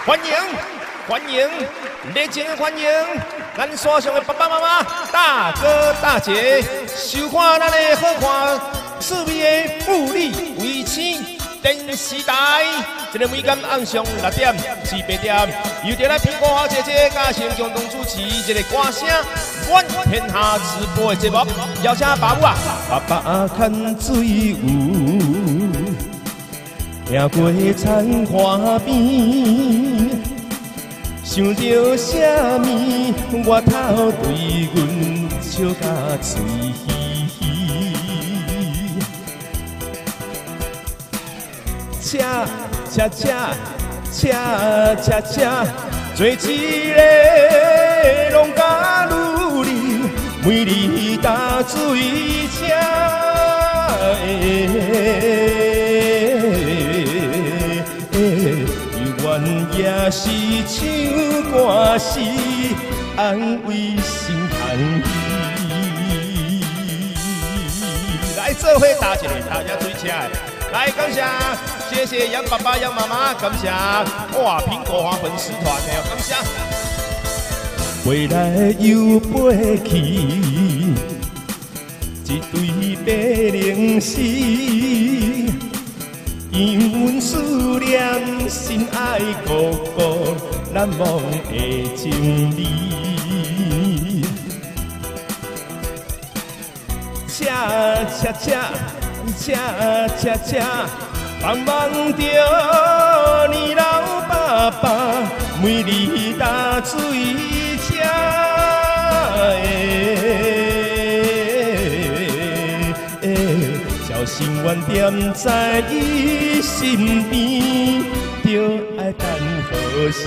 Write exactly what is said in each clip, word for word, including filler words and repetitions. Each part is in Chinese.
欢迎欢迎，热情的欢迎咱所上的爸爸妈妈、大哥大姐，收看咱的好看趣味的妇女围青电视台。这个每天晚上六点至八点，由着咱苹果花姐姐加上共同主持这个歌声满天下直播的节目，邀请爸母啊，爸爸看水有。 行过田花边，想着啥物，我头对阮笑甲嘴嘻嘻。车车车车车车，做一个农家女人，每日打水车。也是唱歌时安慰心寒意。来做伙打一个大家水车，来感谢，谢谢杨爸爸、杨妈妈，感谢哇苹果花粉丝团的，感谢。飞来又飞去，一对白灵丝。 因阮思念心爱故故难忘的情味，车车车车车车，茫茫着你老爸爸，每日打水车。心愿点在伊身边，就爱等何时？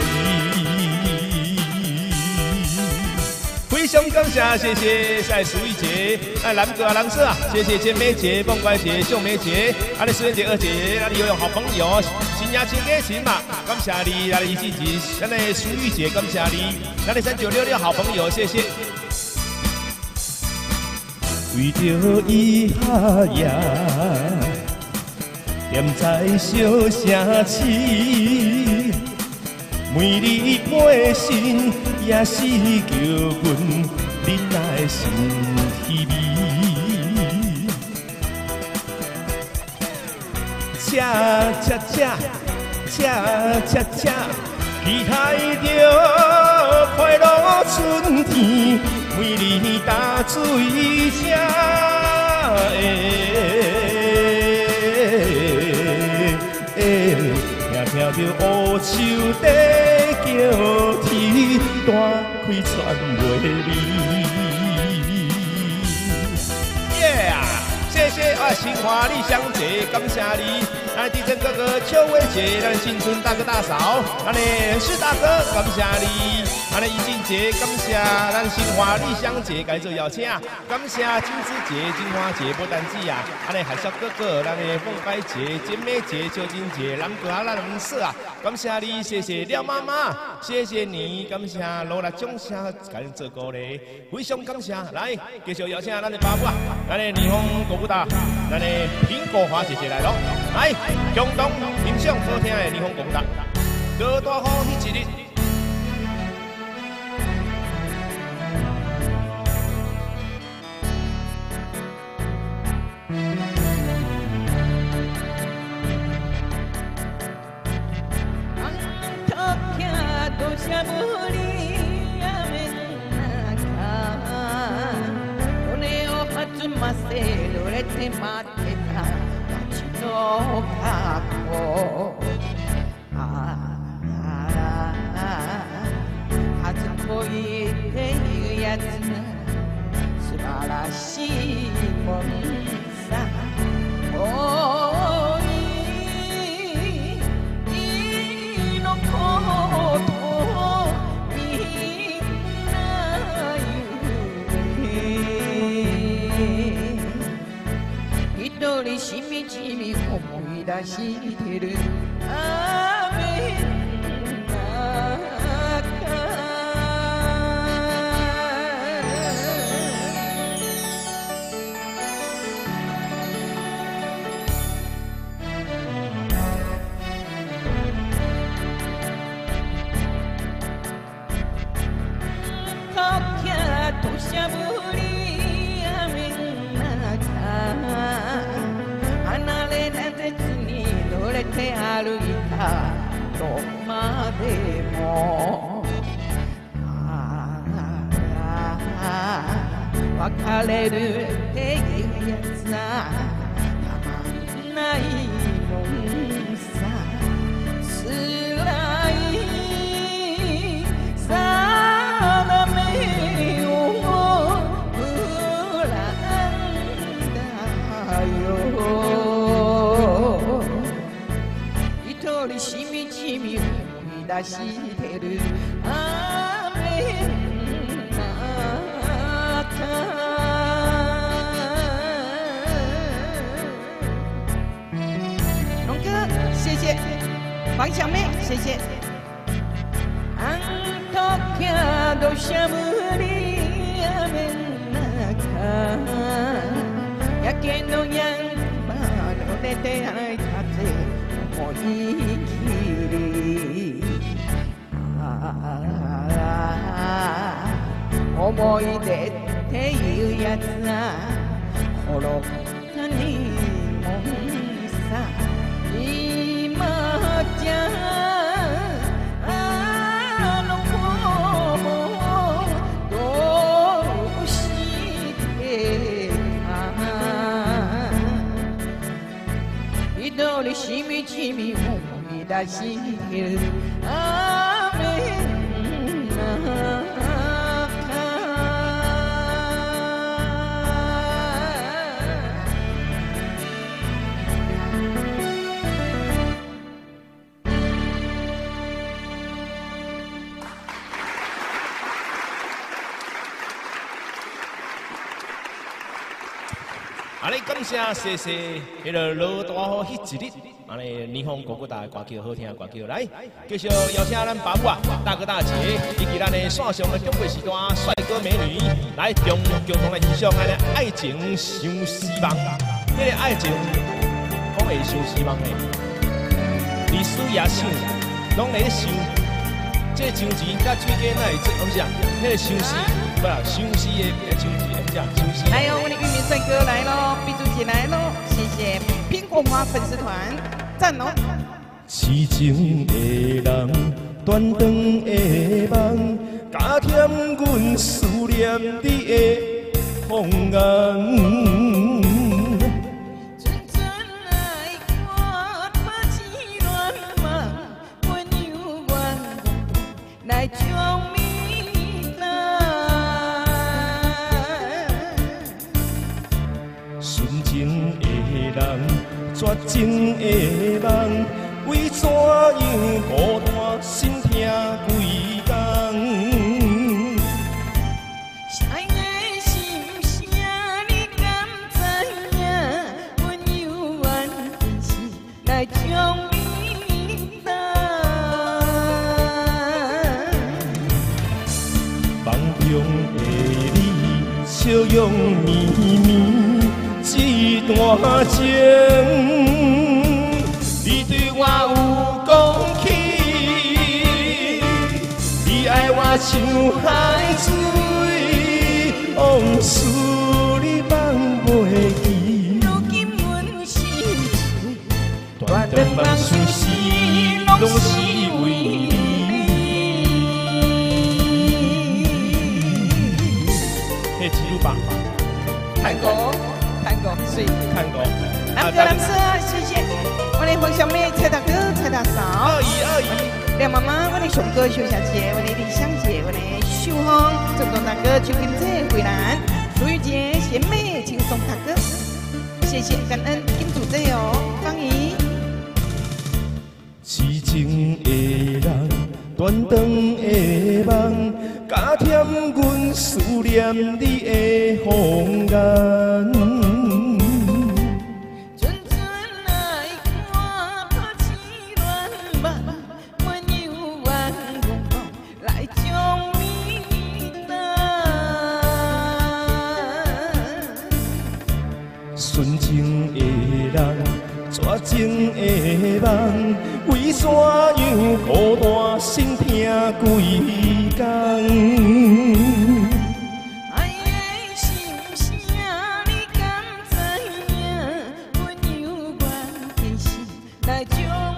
非常感谢，谢谢赛淑仪姐，哎，南哥啊，南哥啊，谢谢千美姐、凤乖姐、秀梅姐，啊，你思妍姐、二姐，啊，你有好朋友，新雅亲给亲嘛，感谢你，啊，你一起姐，咱的淑仪姐，感谢你，咱的三九六六好朋友，谢谢。 为着伊下夜，踮在小城市，每日陪身也是叫阮忍耐心稀微。车车车车车车，期待着快乐春天。 每日打水车，听听着乌秋在叫天，大开传袂离。耶！谢谢啊，新华丽香姐，感谢你。 咱地震哥哥邱伟姐，咱新春大哥大嫂，咱的是大哥，感谢你。咱的怡静姐，感谢咱新华丽香姐，该做邀请，感谢金枝姐、金花姐，不单止啊，咱的海啸哥哥，咱的凤白姐、金美姐、邱金姐，南哥啊，咱们色啊，感谢你，谢谢廖妈妈，谢谢你，感谢罗拉掌声，感谢做歌嘞，非常感谢。来，继续邀请咱的爸母啊，咱的霓虹国舞蹈，咱的苹果花姐姐来咯，来。 共同欣赏好听的霓虹广达，高大好迄一日。しみじみ思い出してる雨の中て歩いたどこまでも別れるっていうやつはたまんないもんさ辛い定めを恨んだよ一人しみじみ思い出してる雨龙哥，谢谢，黄小妹，谢谢。あん時土砂降り雨の中焼けのやんばの出て会いたて思いきり思い出っていうやつは滅ったにもんさ今じゃあの子もどうしてか一人しみじみ思い出してる雨の中安尼感谢谢谢，迄个老大好迄一日，安尼霓虹哥哥大的歌曲好听，歌曲来，继续邀请咱爸母啊、大哥大姐，以及咱的线上的中国时段帅哥美女，来共共同来欣赏咱的爱情相思梦。迄个爱情，讲会相思梦的，历史也想，拢在想，这枪钱甲水果哪会做？怎讲？迄个相思，不啦，相思的枪钱，怎讲？相思。 来哦，我的玉米帅哥来喽，碧珠姐来喽，谢谢苹果花粉丝团，赞哦。 痴情的人，短长的梦，加添阮思念你的风眼。 阵阵来看，把痴恋梦，阮有缘来将你等。 纯情的人，绝情的梦，为怎样孤单心痛几工？ 爱的心声，你敢知影？阮有缘是来将你等。 梦中的你，笑容绵绵，一段情，你对我有讲起，你爱我像海水，往事你放袂记。 如今阮心碎， 断断梦相思，拢是为你。嘿，记录吧。 探戈，探戈，水， 看过。 南哥南哥，谢谢。我的黄小妹、蔡大哥、蔡大嫂， 二姨二姨， 廖妈妈，我的熊哥、熊小姐，我的李香姐，我的秀芳、郑东大哥、邱金姐、慧兰、苏玉洁、贤妹、轻松大哥，谢谢感恩金主队哦，方怡。 痴情的人，短长的梦，加添阮思念你的风眼。 阵阵来看，把痴恋梦，阮有缘来将你等。 纯情的人，绝情的梦，为怎样孤单心痛几工？ 爱的心声，你敢知影？阮有缘的是来将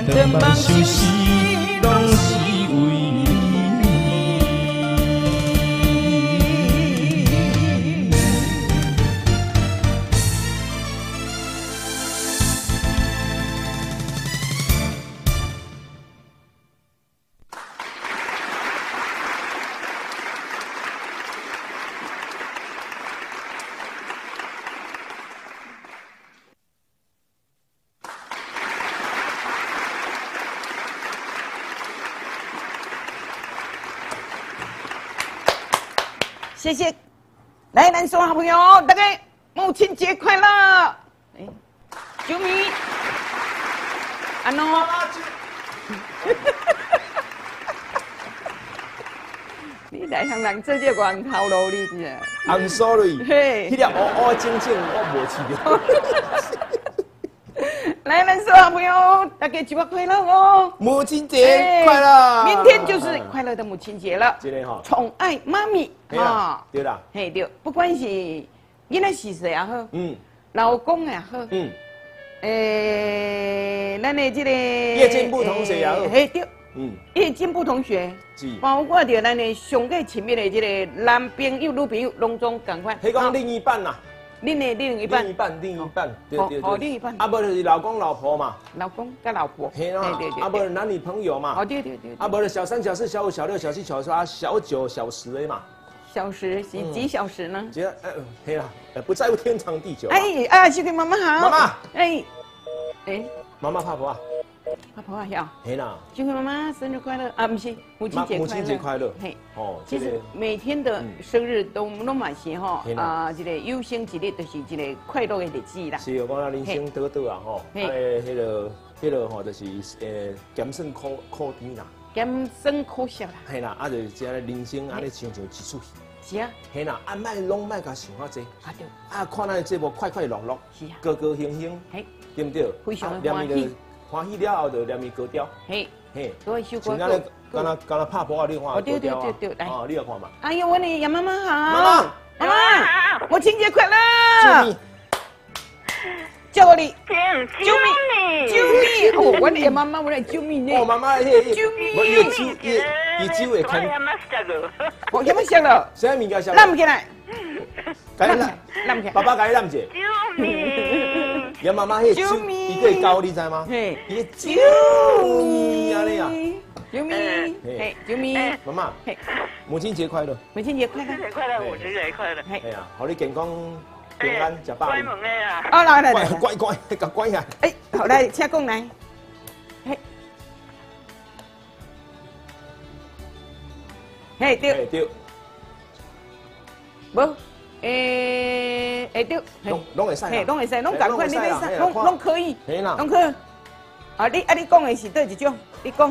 的忙休息，拢是为你。谢谢，来，咱所有好朋友，大家母亲节快乐！哎，啾咪，安喏，你内行人做这源头路，你知啊 ？I'm sorry， 嘿， 迄条乌乌静静我无饲着。 来，咱所有好朋友，大家节日快乐哦！ 母亲节快乐！ 明天就是快乐的母亲节了。 今天哈， 宠爱妈咪啊，对啦， 嘿对，不管是囡仔四岁也好， 嗯， 老公也好， 嗯， 诶，咱的这个叶进步同学也好， 嘿对， 嗯， 叶进步同学， 是， 包括着咱的上个亲密的这个男朋友、女朋友，拢总共款。 迄讲另一半呐。 恁的另一半， 另一半，另一半，对对对，另一半， 啊，无就是老公老婆嘛， 老公跟老婆， 嘿啦，对对，啊，无男女朋友嘛， 哦对对对， 啊，无就小三、小四、小五、小六、小七、小八、小九、小十的嘛， 小时是几小时呢？ 几，呃，嘿啦，不在乎天长地久。 哎啊，小葵妈妈好， 妈妈， 哎，哎， 妈妈怕婆啊， 怕婆啊，晓， 嘿啦， 小葵妈妈生日快乐啊，不是母亲节快乐， 母亲节快乐， 嘿， 哦， 其实每天的生日都都蛮是吼，啊，一个有生一日就是一个快乐的日子啦。 是哦，讲啊，人生短短啊，吼，诶，迄个，迄个吼，就是诶，咸酸苦苦甜啦， 咸酸苦涩啦， 嘿啦，啊，就是这人生安尼亲像一出戏。 是啊， 嘿啦，啊，莫拢莫甲想遐济， 啊对， 啊，看咱节目快快乐乐， 是啊， 高高兴兴，嘿，对不对？ 非常的欢喜， 欢喜了后就念伊高调， 嘿， 嘿， 所以首歌， 像咱敢若敢若拍波啊，你看高调啊， 对对对对，来， 哦，你有看嘛？ 哎呦，我的杨妈妈好， 妈妈， 妈妈，母亲节快乐！叫我你， 救命！ 救命！哦，我的妈妈，我来救命呢！ 哦，妈妈，嘿， 救命！ 我伊酒，伊伊酒会看。 我干嘛笑了？ 啥物件笑？ 揽起来， 揽起来， 揽起来。 爸爸甲你揽者。 救命！ 杨妈妈，迄酒，伊可以教你知吗？ 嘿， 伊救命安尼啊！ 救命！嘿，救命！ 妈妈，嘿，母亲节快乐！ 母亲节快乐！ 母亲节快乐！母亲节快乐！ 嘿，哎呀，互你健康。平安，食饱。 乖萌的啊！ 哦，来来来， 乖乖，甲乖下。 哎，好来，请讲来。嘿，嘿对。 对。 无，诶，会对。 拢拢会使。 嘿，拢会使，拢赶快，你会使，拢拢可以。 嘿啦。 拢可以。啊，你啊，你讲的是对一种？你讲。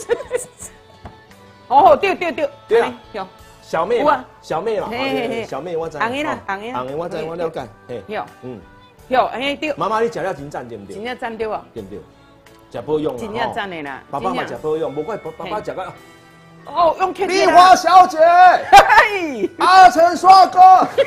哦，对对对。 对啊。 有。 小妹嘛，小妹嘛， 嘿嘿嘿， 小妹我知， 红的啦，红的， 红的我知，我了解，嘿， 有， 嗯， 有，嘿对。 妈妈，你食了真赞对不对？ 真正赞对啊， 对不对？食保养啊， 真正赞的啦。 爸爸嘛食保养，无怪爸爸食个。 哦，用 K 丽花小姐，阿成帅哥，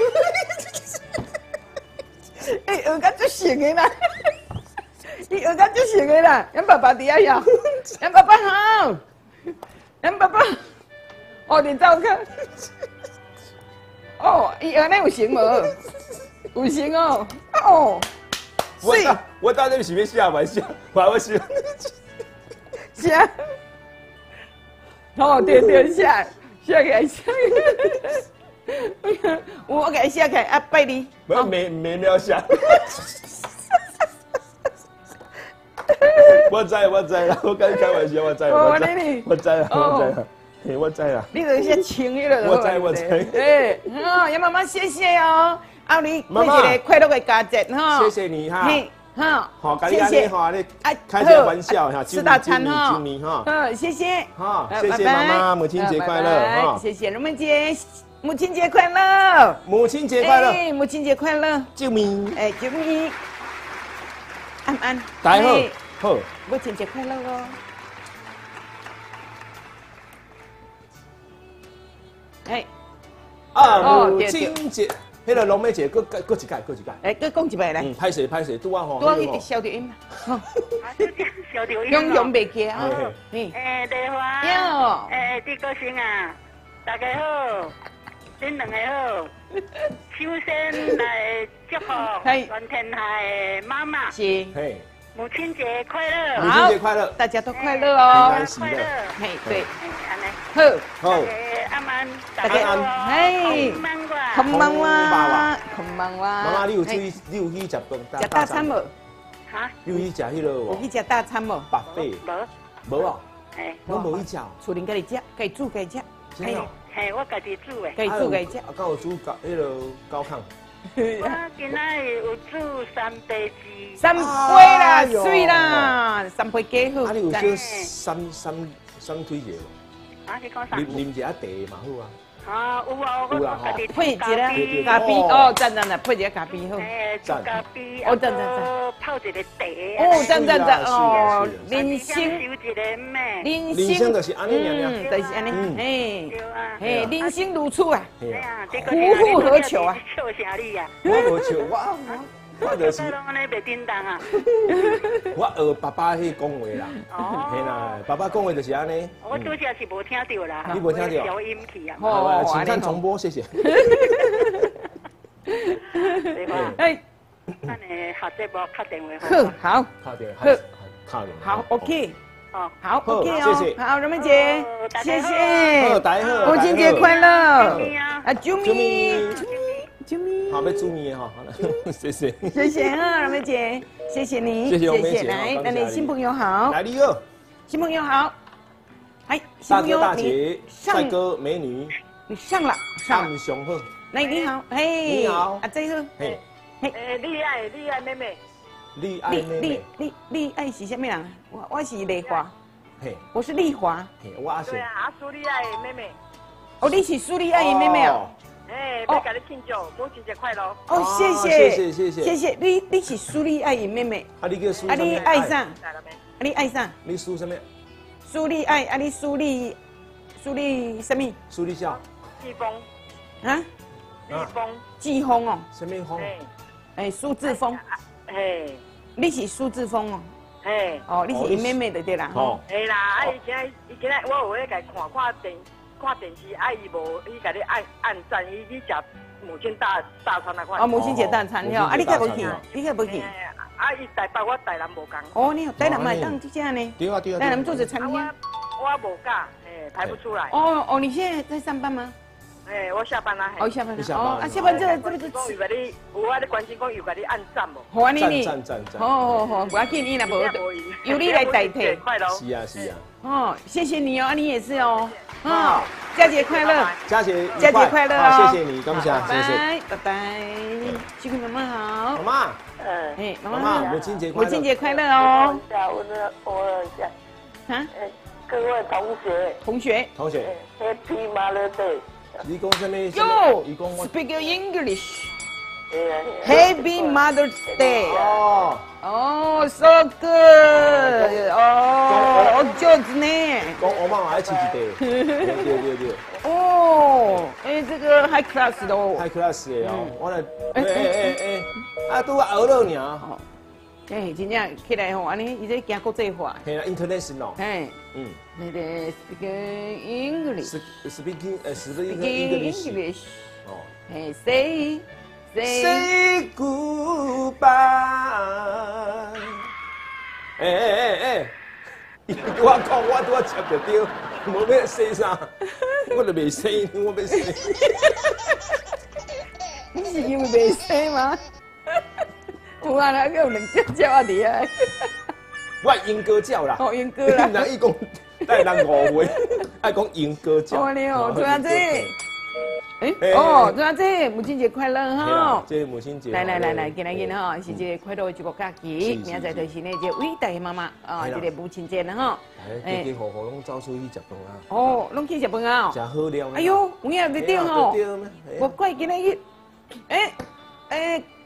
哎，耳根就行的啦，你耳根就行的啦，让爸爸底下要，让爸爸好，让爸爸。哦，你照看。哦，伊安尼有行无？有行哦。哦。 我我到底是要笑还是笑？我我笑。 笑。哦，对对，笑笑起来笑。我给笑起来啊，拜你。 没没没没有笑。我知我知啦，我跟你开玩笑，我知我知我知啦，我知啦。嘿，我知啦。 你有些轻迄个。 我知我知。 哎，哦，杨妈妈谢谢哦，啊你过一个快乐的佳节哈。 谢谢你哈。 嘿，哈。 好，谢谢哈，你开些玩笑哈， 吃大餐哈。 祝你哈。 嗯，谢谢。 好，谢谢妈妈，母亲节快乐哈。 谢谢龙妹姐，母亲节快乐。 母亲节快乐。 母亲节快乐。 救命！ 哎，救命！安安。 大家好，好。 母亲节快乐哦。哎， 啊，母亲节， 迄个龙妹姐，各各各一届，各一届。 来，再讲一摆来。 嗯，拍摄拍摄，拄啊吼。 拄啊去消着音嘛。吼， 小刘永永袂记啊。 嘿，诶，丽华。 哟。 诶，朱国生啊，大家好，恁两个好。首先来祝福全天下的妈妈。 是。 嘿。 母亲节快乐！ 母亲节快乐！ 大家都快乐哦！ 快乐！ 嘿，对， 安尼。 好， 好。 阿曼， 大家，嘿，こんばんは，こんばんは。 妈妈，你有注意，你有去食饭？ 食大餐无？ 哈？ 你有去食迄个无？ 有去食大餐无？ 白费？无，无啊。 嘿， 我无去食。 厝邻家己食，家己煮家己食。 真哦。 嘿，我家己煮的。 家己煮家己食。 啊，敢有煮高迄个高亢？ 我今仔有煮三杯鸡。 三杯啦，水啦，三杯鸡好。 啊，你有叫三三三推者无？ 啊，你讲啥？ 啉啉一下茶嘛好啊。 啊，有啊，我家己配一个咖啡哦，赞赞的，配一个咖啡好。 诶，煮咖啡， 哦，赞赞赞。 泡一个茶。 哦，赞赞赞哦，人生， 人生就是安尼样， 就是安尼，嘿，嘿，人生如此啊， 夫复何求啊？ 笑啥你啊？ 我无笑，我我我就是。 安尼袂叮当啊！ 我学爸爸去讲话啦，嘿啦，爸爸讲话就是安尼。 我拄则是无听到啦， 你无听到？ 小音去啊！ 好，请看重播，谢谢。 哎。 那你下节目打电话好，好， 打电话，好， 好 ，OK， 哦， 好 ，OK 哦，谢谢， 好，荣妹姐，谢谢， 好，大家好， 母亲节快乐，啊，啾咪， 啾咪，啾咪， 好，要注意哈，谢谢， 谢谢啊，荣妹姐，谢谢你， 谢谢荣妹姐， 来，那你新朋友好， 来你好， 新朋友好，哎， 大哥大姐，帅哥美女， 你上了，上， 暗上好， 来你好，嘿， 你好， 啊，这个， 嘿。 诶，丽爱，丽爱妹妹， 丽爱妹妹， 丽丽丽爱是什么人？我我是丽华， 嘿， 我是丽华， 嘿，我是。 对啊，阿苏丽爱妹妹。 哦，你是苏丽爱的妹妹啊？ 哎，要给你庆祝母亲节快乐。 哦，谢谢，谢谢谢谢， 谢谢你，你是苏丽爱的妹妹。 啊，你叫苏？ 啊，你爱上？啊，你爱上？ 你苏什么？ 苏丽爱，啊，你苏丽，苏丽什么？ 苏丽笑。 季风。 啊？ 季风。 季风哦。 什么风？ 哎，苏志峰， 嘿， 你是苏志峰哦， 嘿， 哦，你是伊妹妹的对啦， 哦， 嘿啦，啊，以前以前我有咧甲伊看看电看电视，啊，伊无伊甲你按按赞，伊去食母亲大大餐那款。 哦，母亲节大餐了，啊，你该无去？你该无去？ 啊，伊台北我台南无共。 哦，你台南买当这家呢？ 对啊对啊。 台南做者餐厅。 我我无假，哎，排不出来。 哦哦，你现在在上班吗？ 哎，我下班啦。 哦，下班了。哦，啊，下班这这个是。 讲有甲你，有我咧关心讲有甲你按赞无？ 好啊，你你。 赞赞赞。 好好好，不要紧，你若无，由你来代替。 快乐。 是啊是啊。 哦，谢谢你哦，啊，你也是哦。哦，佳节快乐。 佳节佳节快乐哦。 谢谢你，感谢谢谢。 拜拜，辛苦妈妈好。 妈妈。 嗯。 哎， 妈妈，母亲节快乐。 母亲节快乐哦。 我的我的。啊？各位同学。 同学。 同学。 Happy Mother's Day。 你讲什么 ？Yo, speak English. Happy Mother's Day. 哦哦 ，so good. 哦，就是呢。 讲我妈妈爱吃一袋。对对对。 哦，哎，这个 high class 的哦。 high class 的哦，我来。哎哎哎哎，啊，拄啊学了尔。 哎，真正起来吼，安尼伊这行国际化。 嘿啦 ，international。 哎，嗯，那个 speak English。 speaking 呃 speaking English。 哦，哎 ，say say say goodbye。哎哎哎哎，我讲我拄啊接着着，无要说啥，我就袂说，我要说。 你是因为袂说吗？有啊，那个有两只鸟啊伫啊。 我莺歌鸟啦。 哦，莺歌啦。 人伊讲，带人误会，爱讲莺歌鸟。 哦，你哦，做阿姐。哎，哦，做阿姐，母亲节快乐哈！ 这母亲节。 来来来来，今日今哈是这个快乐的一个假期，明仔就是呢这伟大的妈妈啊，这个母亲节了哈。 哎，家家户户拢走出去食饭啊。 哦，拢去食饭啊。 食好料。 哎呦，有影在顶吼。我怪今日去，哎哎。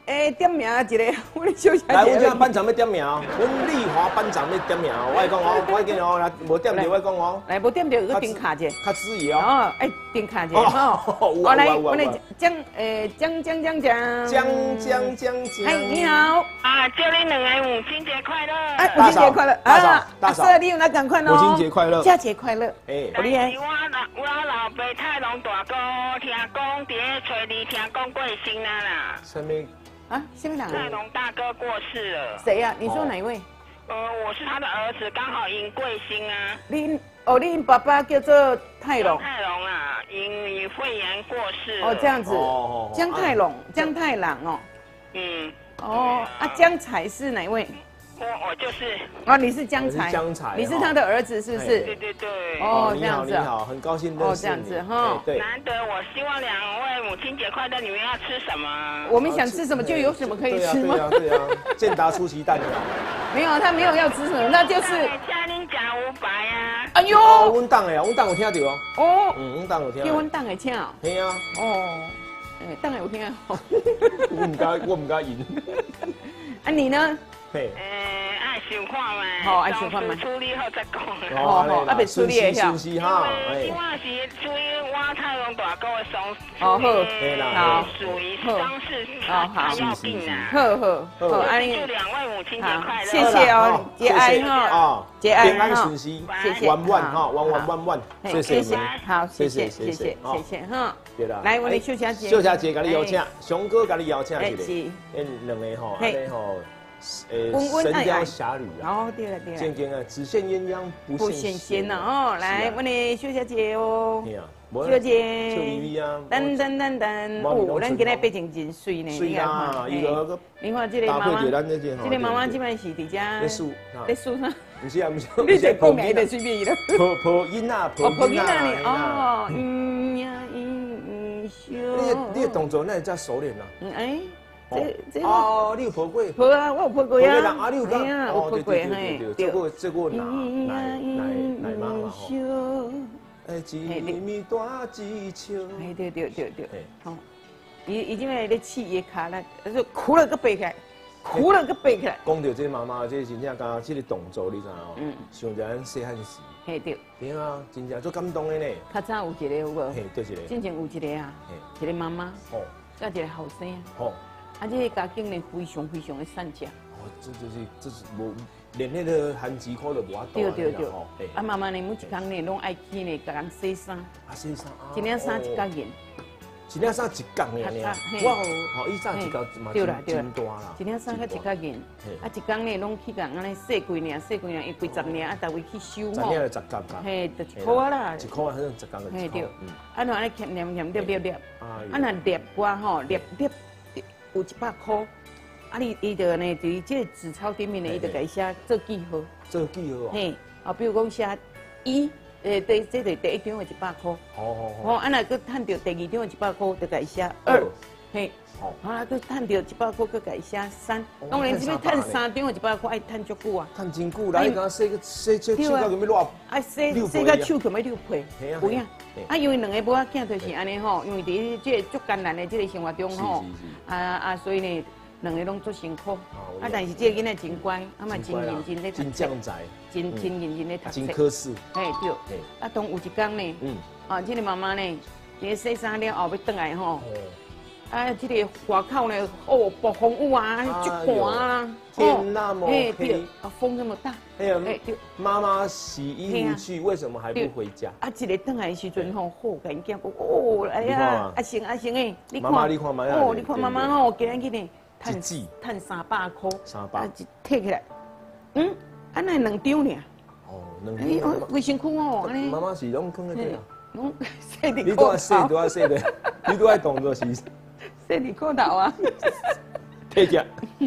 诶，点名一个，我咧小姐。 来，阮这班长要点名，阮丽华班长要点名，我来讲哦，我跟你哦，来，无点着我讲哦。 来，无点着个顶卡者。 较注意哦。 哦，哎，顶卡者吼。我来，我来江诶江江江江。江江江江。 哎，你好。 啊，祝你两个母亲节快乐。 哎，母亲节快乐。 大嫂，大嫂， 你有哪赶快哦？ 母亲节快乐。 佳节快乐。 哎，我厉害。我老我老爸泰隆大哥听讲，伫咧找你听讲过身啦啦。 什么？ 啊，什么人？ 泰隆大哥过世了。 谁呀？你说哪一位？ 呃，我是他的儿子，刚好因贵姓啊。 你哦，你爸爸叫做泰隆。 泰隆啊，因因肺炎过世。 哦，这样子。哦江泰隆，江太郎哦。 嗯。 哦，啊，江彩是哪一位？ 我我就是。 哦，你是江才。 江才。 你是他的儿子是不是？ 对对对。 哦，这样子。 你好，很高兴认识你。 哦，这样子哈。 对。难得，我希望两位母亲节快乐，你们要吃什么？ 我们想吃什么就有什么可以吃吗？ 对啊，对啊。健达出奇蛋。 没有，他没有要吃什么，那就是。 嘉玲讲五百啊。 哎呦。 哦，阮党的啊，阮党有听到哦。 哦。 嗯，阮党有听。 叫阮党的请哦。 嘿啊。 哦。哎，党的有听啊。 我唔敢，我唔敢赢。 啊，你呢？ 嘿。 爱想看嘛， 好，爱想看嘛。 处理好再讲。 哦哦，啊，别处理一下。 休息哈。 因为是属于我泰隆大哥的丧事， 哦好， 对啦， 好，属于丧事，哦好，要病啊。 好好好， 安祝两位母亲节快乐。 谢谢哦，节哀哈，节哀平安顺遂， 谢谢， 万万哈，万万万万， 谢谢，好，谢谢谢谢谢谢哈。对啦，来我们秀霞姐， 秀霞姐给你邀请，熊哥给你邀请一个， 是， 因两个吼，安尼吼。呃，神雕侠侣啊， 哦对了对了， 渐渐啊，只羡鸳鸯不羡仙呐哦，来，我们秀小姐哦， 秀小姐， 秀微微啊， 等等等等，哦，咱今日背景真水呢， 水啊，伊个你看这个妈妈，这个妈妈今摆是伫遮， 在数， 在数啥？ 不是啊，不是， 你在讲名的随便伊了， 婆婆音啊， 婆音啊你哦，嗯呀嗯嗯秀， 你你的动作那才熟练呐， 嗯哎。 这这哦，你有抱过？ 抱啊，我有抱过呀。 啊，你有讲？ 哦，对对对对， 这个这个奶奶奶奶妈嘛吼。哎，一米大一笑。 哎，对对对对。好，伊伊今摆咧气伊卡啦，说哭了个背起来，哭了个背起来。 讲到这妈妈，这真正讲这个动作，你知哦？嗯。想着咱细汉时。嘿对。对啊，真正做感动的呢。 较早有一个有无？ 嘿，对一个。 之前有一个啊，一个妈妈。哦。再一个后生。哦。啊，这个家境呢非常非常的善良。 哦，这就是这是无连那个寒极可都无法度。 对对对。啊，妈妈呢每一天呢拢爱去呢，给人洗衫。 啊，洗衫。 一领衫一角银。 一领衫一角呢？哇哦，好，伊早一角嘛真真大啦。 一领衫甲一角银。啊，一天呢拢去甲安尼洗几领，洗几领，伊几十领，啊，逐位去收吼。十领就十角吧。 嘿，就一箍啦。 一箍啊，好像十角个。嘿对。 啊，然后安尼念念念念念，啊，那念歌吼，念念。有一百块，啊，你伊就呢，伫这个纸钞顶面呢，伊就改写做记号。 做记号。 嘿，啊，比如讲写一，诶，第这个第一张的一百块。哦哦哦。啊，那佮趁到第二张的一百块，就改写二。嘿。哦。啊，佮趁到一百块，佮改写三。当然，这边趁三张的一百块，爱趁足久啊。 趁真久，来讲洗个洗手手到咁要偌？ 啊，洗洗个手可要六倍。有影。啊，因为两个母仔囝就是安尼吼，因为伫这个足艰难的这个生活中吼，啊啊，所以呢，两个拢足辛苦。啊，但是这个囡仔真乖，啊嘛真认真咧读书，真真真认真咧读书。 真科室。 嘿对。啊，当有一天呢，嗯，啊，这个妈妈呢，这个洗衫了后要转来吼，啊，这个外口呢，哦，暴风雨啊，足寒啊。 天那么黑， 啊，风那么大。 哎呀，妈妈洗衣服去，为什么还不回家？ 啊，一个转来的时阵吼，好赶紧讲，哦，哎呀，阿成阿成诶， 你看，妈妈你看妈妈， 哦，你看妈妈吼，今日去呢， 赚赚三百块， 三百， 啊，摕起来，嗯，啊那两张尔。 哦，两张。 哎，卫生裤哦，安尼。 妈妈是拢放在底啊。 拢洗伫裤头。 你都爱洗，都爱洗的，你都爱动作是。洗伫裤头啊。 退价。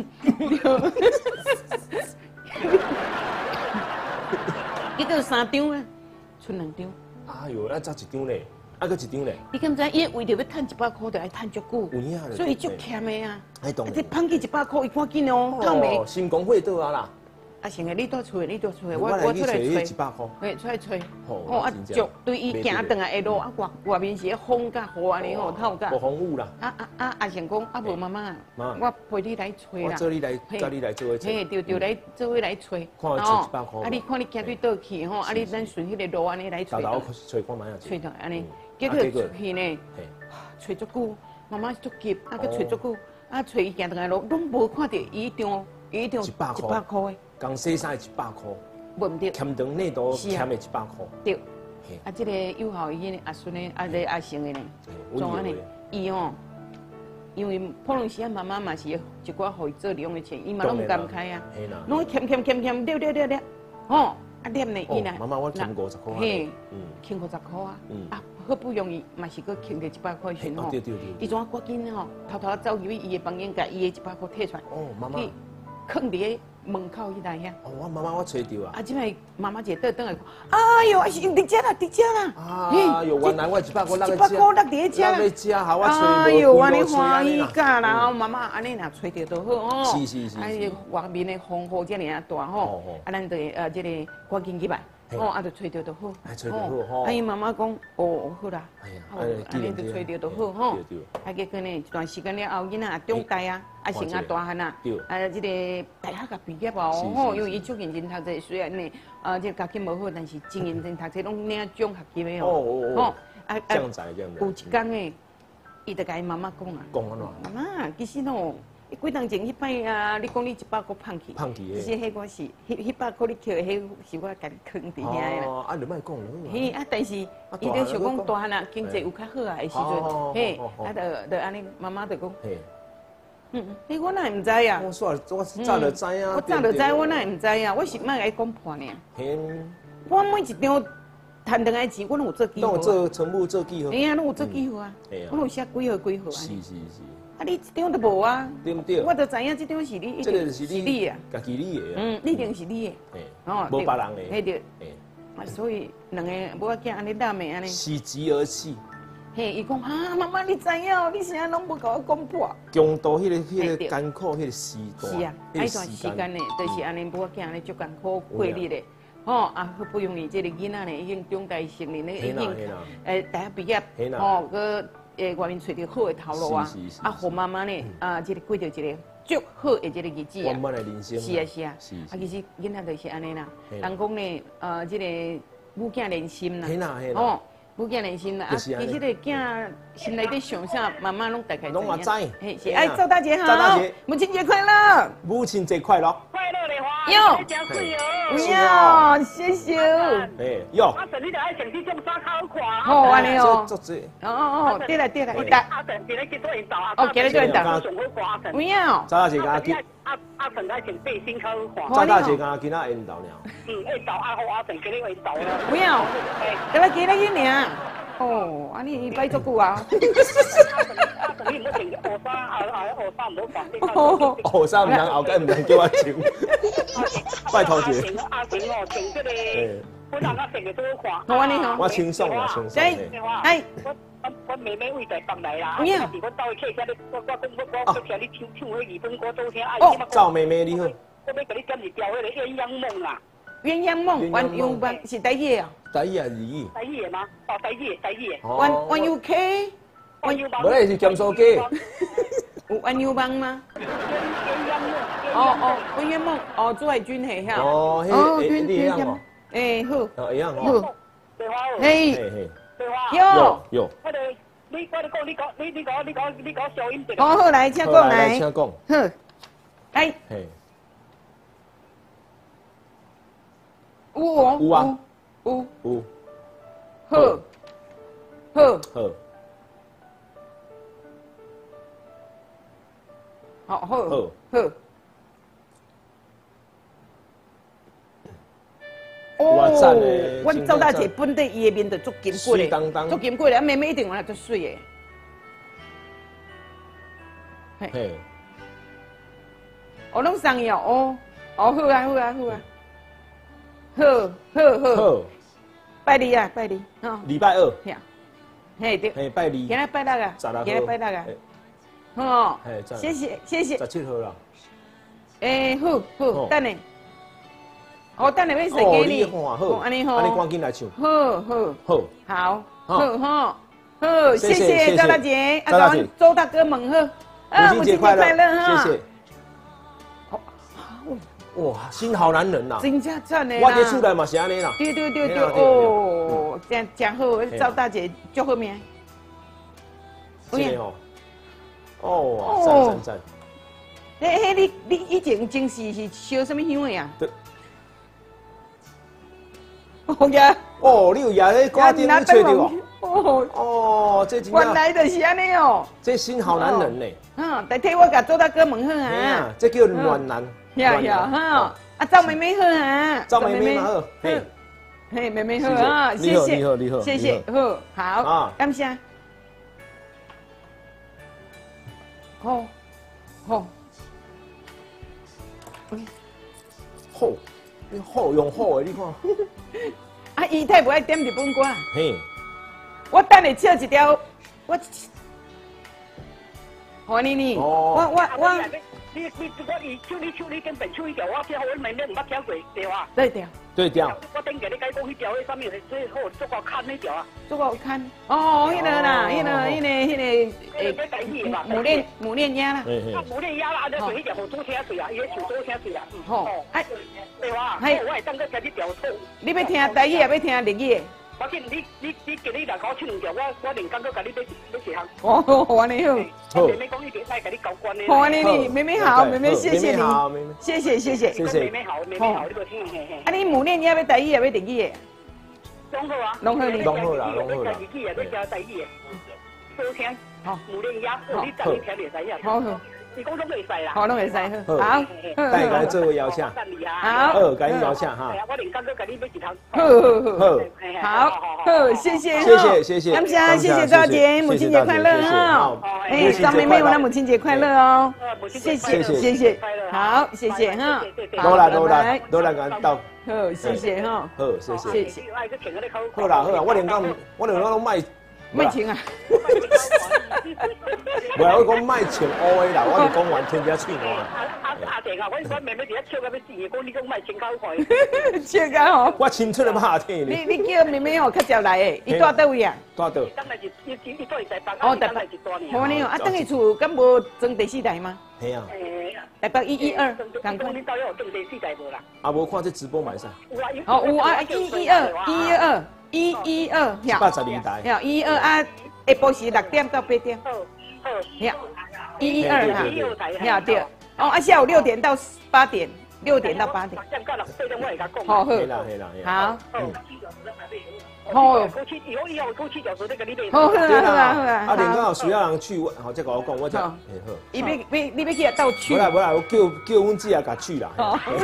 伊个三张啊，剩两张。 哎呦，那才一张嘞，啊，搁一张嘞。 你敢知？伊为着要趁一百块，就爱趁足久。 有影所以足欠的啊。 哎，懂。 这捧起一百块，伊赶紧哦，透没。 心公会倒啊啦。 啊，成个你多找，你多找， 我我出来找，一百块， 对，出来找。哦，啊，足对伊行转来下路啊，外外面是风甲雨安尼吼，透甲。 无风雨啦。 啊啊啊！阿成讲啊，无妈妈，我陪你来找啦。 我做你来，叫你来做伙找。 嘿，对对，来做伙来找。 看找一百块。 啊，你看你行对倒去吼，啊，你咱顺迄个路安尼来找。 豆豆找看卖啊。 找到安尼，结果出去呢，找足久，妈妈足急，啊，佮找足久，啊，找伊行转来路，拢无看到伊张，伊张一百块的。 刚洗衫一百块， 无唔对， 欠长内都欠的一百块。 对，啊，这个友好伊呢，阿孙呢，啊，个阿成的呢，怎安尼？伊哦，因为普通时啊，妈妈嘛是一寡互伊做利用的钱，伊嘛拢唔甘开啊，拢欠欠欠欠，了了了了，吼，啊念呢伊呢， 妈妈我欠五十块， 嘿，欠五十块啊，啊，好不容易嘛是佮欠着一百块钱吼，伊怎啊赶紧吼，偷偷走入去伊的房间，甲伊的一百块摕出来， 哦，妈妈， 放伫门口迄台遐。 哦，我妈妈我找着啊。 啊，即摆妈妈一倒倒来，哎呦，是伫遮啦，伫遮啦。 哎呦，原来我一百块落一百块落伫遮啦。 落伫遮，好我找无哎呦，安尼欢喜甲啦，妈妈安尼若找着就好哦。 是是是。 哎，外面的风雨遮尔啊大吼，啊，咱就呃，即个赶紧入来。哦，啊，就找着就好。 哎，找着好吼。 啊，伊妈妈讲，哦，好啦。哎呀，安尼就找着就好吼。啊，结果呢，一段时间了后，囡仔也长大啊，啊，成啊大汉啊，啊，即个大学甲毕业哦，吼，因为伊足认真读册，虽然呢，啊，即家境无好，但是真认真读册，拢领奖学金的哦。哦，啊啊，有一天呢，伊就甲伊妈妈讲啊， 讲安怎？ 妈妈，其实喏。几当前迄摆啊，你讲你一百块放弃， 放弃其实迄我是，迄迄百块你扣的，迄是我家己藏伫遐的啦。 哦，啊，你莫讲了。 嘿，啊，但是伊就想讲大汉啊，经济有较好啊的时阵，嘿，啊，就就安尼，妈妈就讲，嗯，嘿，我哪会唔知啊？ 我说，我早就知啊。 我早就知，我哪会唔知啊？我是莫甲伊讲破呢。嘿，我每一张赚回来钱，我拢有做记号。 拢有做全部做记号。 嘿啊，拢有做记号啊。我拢有写几号几号啊。 是是是。 啊，你一张都无啊？ 对不对？ 我就知影这张是你，一定是你啊， 家己你的。 嗯，一定是你的。 哦，无别人的。 嘿对。啊，所以两个母仔囝安尼揽的安尼。 喜极而泣。 嘿，伊讲啊，妈妈你知影，你啥拢无甲我讲破。 强度迄个、迄个艰苦、迄个时段。 是啊，那段时间呢，就是安尼母仔囝安尼足艰苦过日的。吼啊，好不容易这个囡仔呢已经长大成人了，已经诶大学毕业，吼个。诶，外面找到好的头路啊！啊，互妈妈呢，啊，即个过着一个足好的即个日子啊！ 圆满的人生。 是啊是啊，啊，其实囡仔就是安尼啦。人讲呢，呃，即个母囝连心啦，哦，母囝连心啦。啊，其实个囝心内底想啥，妈妈拢大概拢嘛知。 嘿，是哎，赵大姐好，赵大姐，母亲节快乐！ 母亲节快乐！ 快乐的花， 哟， 真水哦！ 哟，谢谢。 哎，哟。 阿婶，你着爱穿这种衫较好看。 好安尼哦。 做做。 哦哦哦，对啦对啦， 一打。阿婶，今日去做引导啊。 哦，今日做引导。 上好看阿婶。 有影哦。 赵大姐甲今。 阿阿婶爱穿背心较好看。 赵大姐甲今仔引导了。 嗯，引导阿好阿婶今日引导了。 有影哦。今日今日去尔。哦，安尼摆足久啊！ 阿婶，你唔好穿黑衫，啊啊，黑衫唔好穿。 黑衫唔通后街唔通叫我穿。拜托姐。 阿婶哦，穿这个本来较色的都好看。 好安尼吼。 我轻松啦，轻松。 哎， 我我我妹妹为在放来啦。有影。我到去客家，我我讲我我听你唱唱迄二本歌都听。 哦，赵妹妹你好。 我要甲你讲一条迄个鸳鸯梦啊。 鸳鸯梦，鸳鸯梦是台语啊？ 台语还是日语？ 台语的吗？哦，台语，台语。 鸳鸯 U K， 鸳鸯梦。 无咧是咸酥鸡。 有鸳鸯梦吗？ 鸳鸯梦。 哦哦，鸳鸯梦，哦，朱海军系遐。 哦，迄迄你样哦。 诶，好。 哦，一样哦。 好。对话哦。 嘿。 嘿嘿。 对话。 有。 有。 我哋，你我哋讲，你讲，你你讲，你讲，你讲小音的。 哦，好来，请讲来。 请讲。好。 来。 嘿。 有哦， 有啊， 有有， 好，好， 好， 好，好，好，哦，阮赵大姐本地伊的面就足金骨的，足金骨的，啊妹妹一定话足水的，嘿，哦，拢送药哦，哦，好啊，好啊，好啊。好，好，好，拜二啊，拜二，哦， 礼拜二， 嘿，对， 嘿，拜二，今日拜六啊，今日拜六啊，哦，谢谢，谢谢， 十七号啦， 诶，好，好，等下， 哦，等下要谁给你？ 好， 安尼好， 安尼赶紧来唱。 好好好， 好，好好好，谢谢赵大姐， 赵大姐， 周大哥问好， 啊，母亲节快乐哈！ 谢谢。哇，新好男人呐！ 真正赞的啦！ 我这出来嘛是安尼啦。 对对对对，哦，真真好，赵大姐祝好命。 真的哦。哦，赞赞赞！ 嘿嘿，你你以前前世是烧什么香的呀？对。哦呀！ 哦，你有牙咧挂电你吹到哦哦，这真原来就是安尼哦。 这新好男人呢。 嗯，代替我甲周大哥问好啊。 这叫暖男。 呀呀哈！啊，赵妹妹好啊！ 赵妹妹好，嘿， 嘿，妹妹好啊！谢谢， 你好，你好， 谢谢，好，好，感谢。好，好， 好，你好用好的，你看。 啊，伊太不爱点日本歌。 嘿， 我等下唱一条，我，欢迎你，我我我。 你你我伊唱你唱你根本唱一条，我听我妹妹唔捌听过，对哇？ 对调， 对调。 我顶个你讲迄条，迄上面最好足够看那条啊。 足够看。哦，迄个啦，迄个迄个迄个诶，母恋母恋鸭啦。 母恋鸭啦，安尼做迄条好多听水啊，伊迄唱多听水啊。 好，哎， 对哇？我会当个听你调错。 你要听台语也要听日语？ 我见你你你今日来搞唱两条，我我连讲个甲你要要一项。 哦，好安尼好。 好。妹妹讲一点，爱甲你交关的。 好安尼你，妹妹好，妹妹谢谢你，谢谢谢谢谢谢。妹妹好，妹妹好，你个听嘿嘿。 啊，你母恋也要台语也要日语？ 拢好啊， 拢好你。 拢好啦，拢好啦。 日语也要教台语的，多听。好。母恋鸭，你昨天听袂使呀？好好。你讲拢会使啦， 好，拢会使好，好， 带来做位邀请， 好， 好，赶紧邀请哈， 我连刚刚甲你要一趟， 好，好，好，谢谢， 谢谢，谢谢， 感谢，谢谢赵姐，母亲节快乐哈，哎，张妹妹，我的母亲节快乐哦，谢谢，谢谢，好，谢谢哈， 多来多来多来，赶到， 好，谢谢哈， 好，谢谢， 谢谢， 好啦好啦，我连讲我连讲拢卖。 卖钱啊！ 唔係我講賣錢烏的啦，我係講完聽只錢我。 阿阿阿定啊，我我妹妹伫咧笑到要死，講你講賣錢夠快。 笑到吼！ 我青春都怕聽你你叫妹妹吼，較少來誒，伊住倒位啊？ 住倒。 當然是伊伊伊住喺台北，哦，台北是多年。 好呢，啊，等去厝敢無裝第四台嗎？ 係啊。 台北一一二， 趕快。你到有裝第四台無啦？ 啊，無看這直播買啥？ 哦，有啊，一一二，一一二。一一二， 一百十二台， 呀，一二啊，下晡是六點到八點，呀，一一二哈，呀對，哦，啊下午六點到八點，六點到八點，好，好，好，好，好，好啊，好啊， 啊，連剛好需要人去，好再跟我講，我就，好， 伊要要你要去啊，到去， 不啦不啦，我叫叫阮姊啊，甲去啦。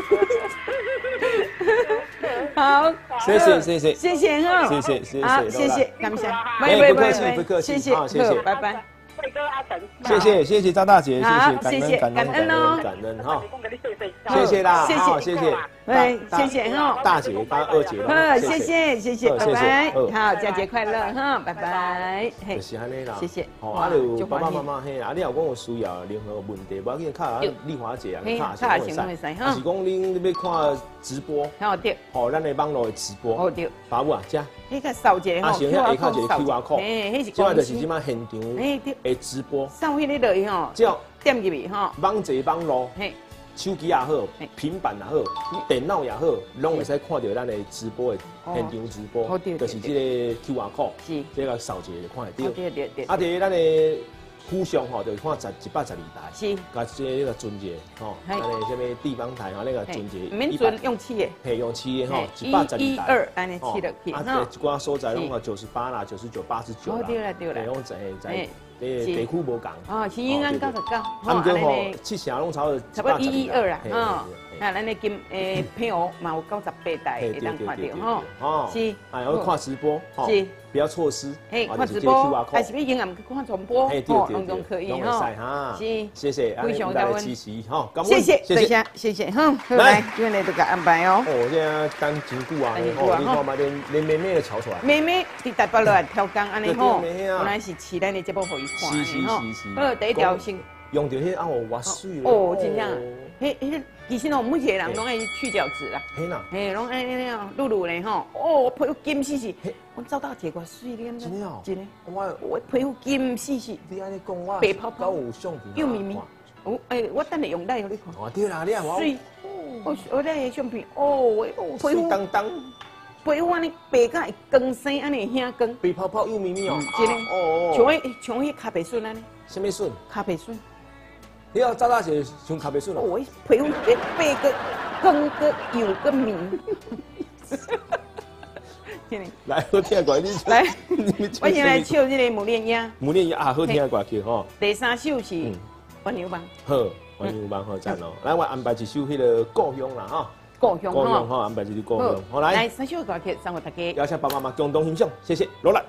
好， 謝謝謝謝， 謝謝哈， 謝謝謝謝， 好，謝謝，感謝， 不客氣不客氣， 謝謝，好，謝謝，拜拜。 謝謝謝謝張大姐，謝謝謝謝感恩感恩感恩哈，謝謝啦，好謝謝， 對，謝謝哈， 大姐跟二姐， 好，謝謝謝謝，拜拜，好，佳節快樂哈，拜拜， 就是安尼啦， 謝謝， 好，啊就爸爸媽媽嘿，啊你若講有需要任何問題，無要緊，卡麗華姐啊，卡是會使，啊是講恁要看直播， 好對， 好，咱的網絡的直播， 好對， 爸母啊，遮， 迄個掃一個， 啊是遐下靠一個 Q R code， 迄是即擺就是即擺現場的直播， 掃迄個落去吼， 只要點入去吼， 網際網絡。手機也好，平板也好，電腦也好，攏會使看到咱的直播的現場直播，就是這個 Q R code，這個掃一下就看得到。對對對。啊，伫咱的府上吼，就看十一百十二台。是。甲這個那個轉接吼，咱的什麼地方台吼，那個轉接。免轉用氣的。嘿，用氣的吼，一百十二台。一二，安尼氣落去。啊，一寡所在攏個九十八啦，九十九、八十九啦。對啦對啦。攏在在。地地區無共， 哦，是永安九十九， 他們講吼，七成攏差不多差不多一一二啊，哦，那咱的金誒配偶嘛有九十八台會當看到吼，哦，是，哎，我看直播，是，不要錯失，哎，看直播，還是要永安看重播，哦，攏攏可以哈，是，謝謝，非常感恩，支持，哈，謝謝，謝謝，謝謝，哈，來，今日都個安排哦，哦，這樣等真久啊，哦，你看嘛，連連妹妹都吵出來，妹妹佇台北落來挑工安尼吼，本來是期待你節目可以。是是是是，好，第一條先用到迄啊，哇水哦，真正，迄迄其实哦，每个人拢爱去角质啦。 嘿呐， 嘿，拢爱那样露露嘞吼。哦，皮肤金死死，我走到这个水莲真的哦， 真的。 我我皮肤金死死。 你安尼讲我白泡泡， 有相片， 又咪咪。哦，哎，我等下用来给你看。 哦，对啦，你啊我。 水，我我那个相片，哦， 水当当。 皮肤安尼白甲会光生，安尼遐光。 白泡泡又咪咪哦。 真的。哦。像迄像迄咖啡笋安尼。 什么笋？ 咖啡笋。 你要早早是像咖啡笋哦。 我皮肤白个光个油个明。 来，好听歌，你来，我先来唱这个木莲鸭。 木莲鸭啊，好听歌曲吼。 第三首是《玩牛帮》。 好，玩牛帮好赞哦。来，我安排一首迄个故乡啦哈。 故乡故乡哈，安排一首故乡。好来。 来，三首歌曲送给大家。 邀请爸爸妈妈共同欣赏，谢谢，罗兰。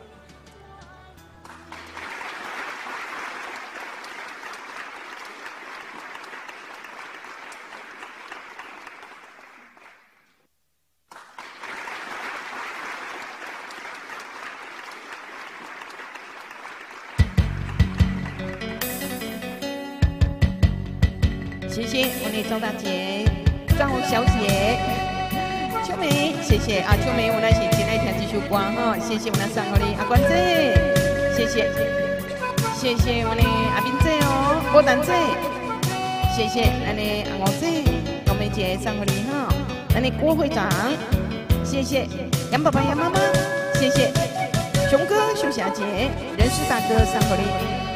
谢谢我的周大姐、赵小姐、秋梅，谢谢啊，秋梅，我那是今天听这首歌哈，谢谢我那上我的阿关姐，谢谢，谢谢我的阿斌姐哦，郭丹姐，谢谢俺的阿王姐、高梅姐上我的哈，俺的郭会长，谢谢杨爸爸、杨妈妈，谢谢熊哥、熊小姐、人事大哥上我的，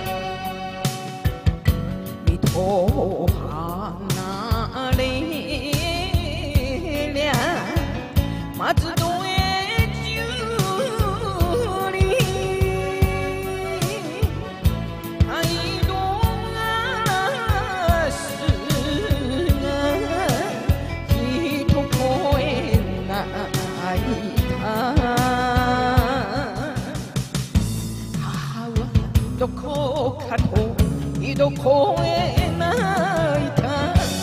弥陀。马子东的酒里，爱东啊是啊，一头可爱那一他，哈哇，都可卡头，一头可爱那一他。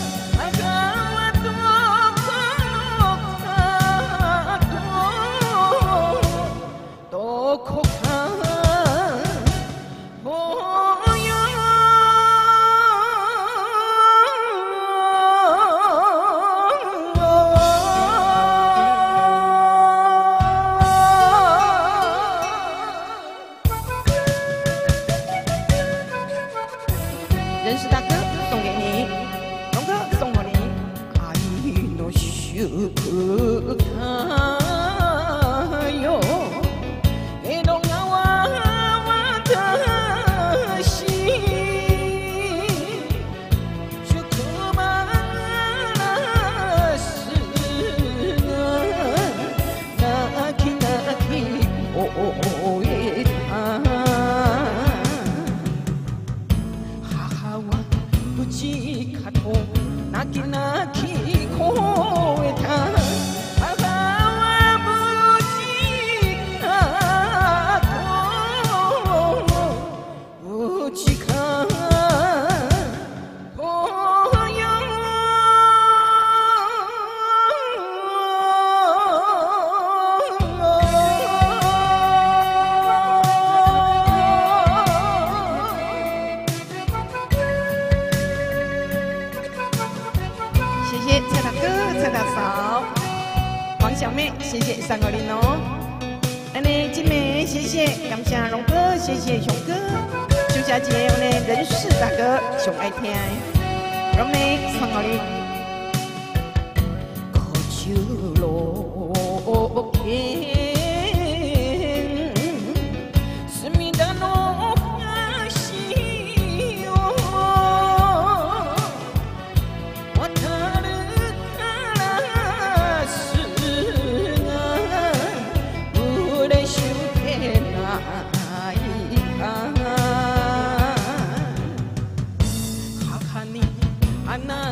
人事大哥送给你，龙哥送我你，爱诺修卡哟，你懂我我的心，是可把是那起那起哦耶他。不卡头，那起那起可会他，啊哈我不起卡头，不起卡头哟。谢谢蔡大哥、蔡大嫂、王小妹，谢谢三个零哦。安妮金梅，谢谢感谢龙哥，谢谢熊哥、熊小姐，我的人事大哥，熊爱听。荣妹三个零，可就罗天。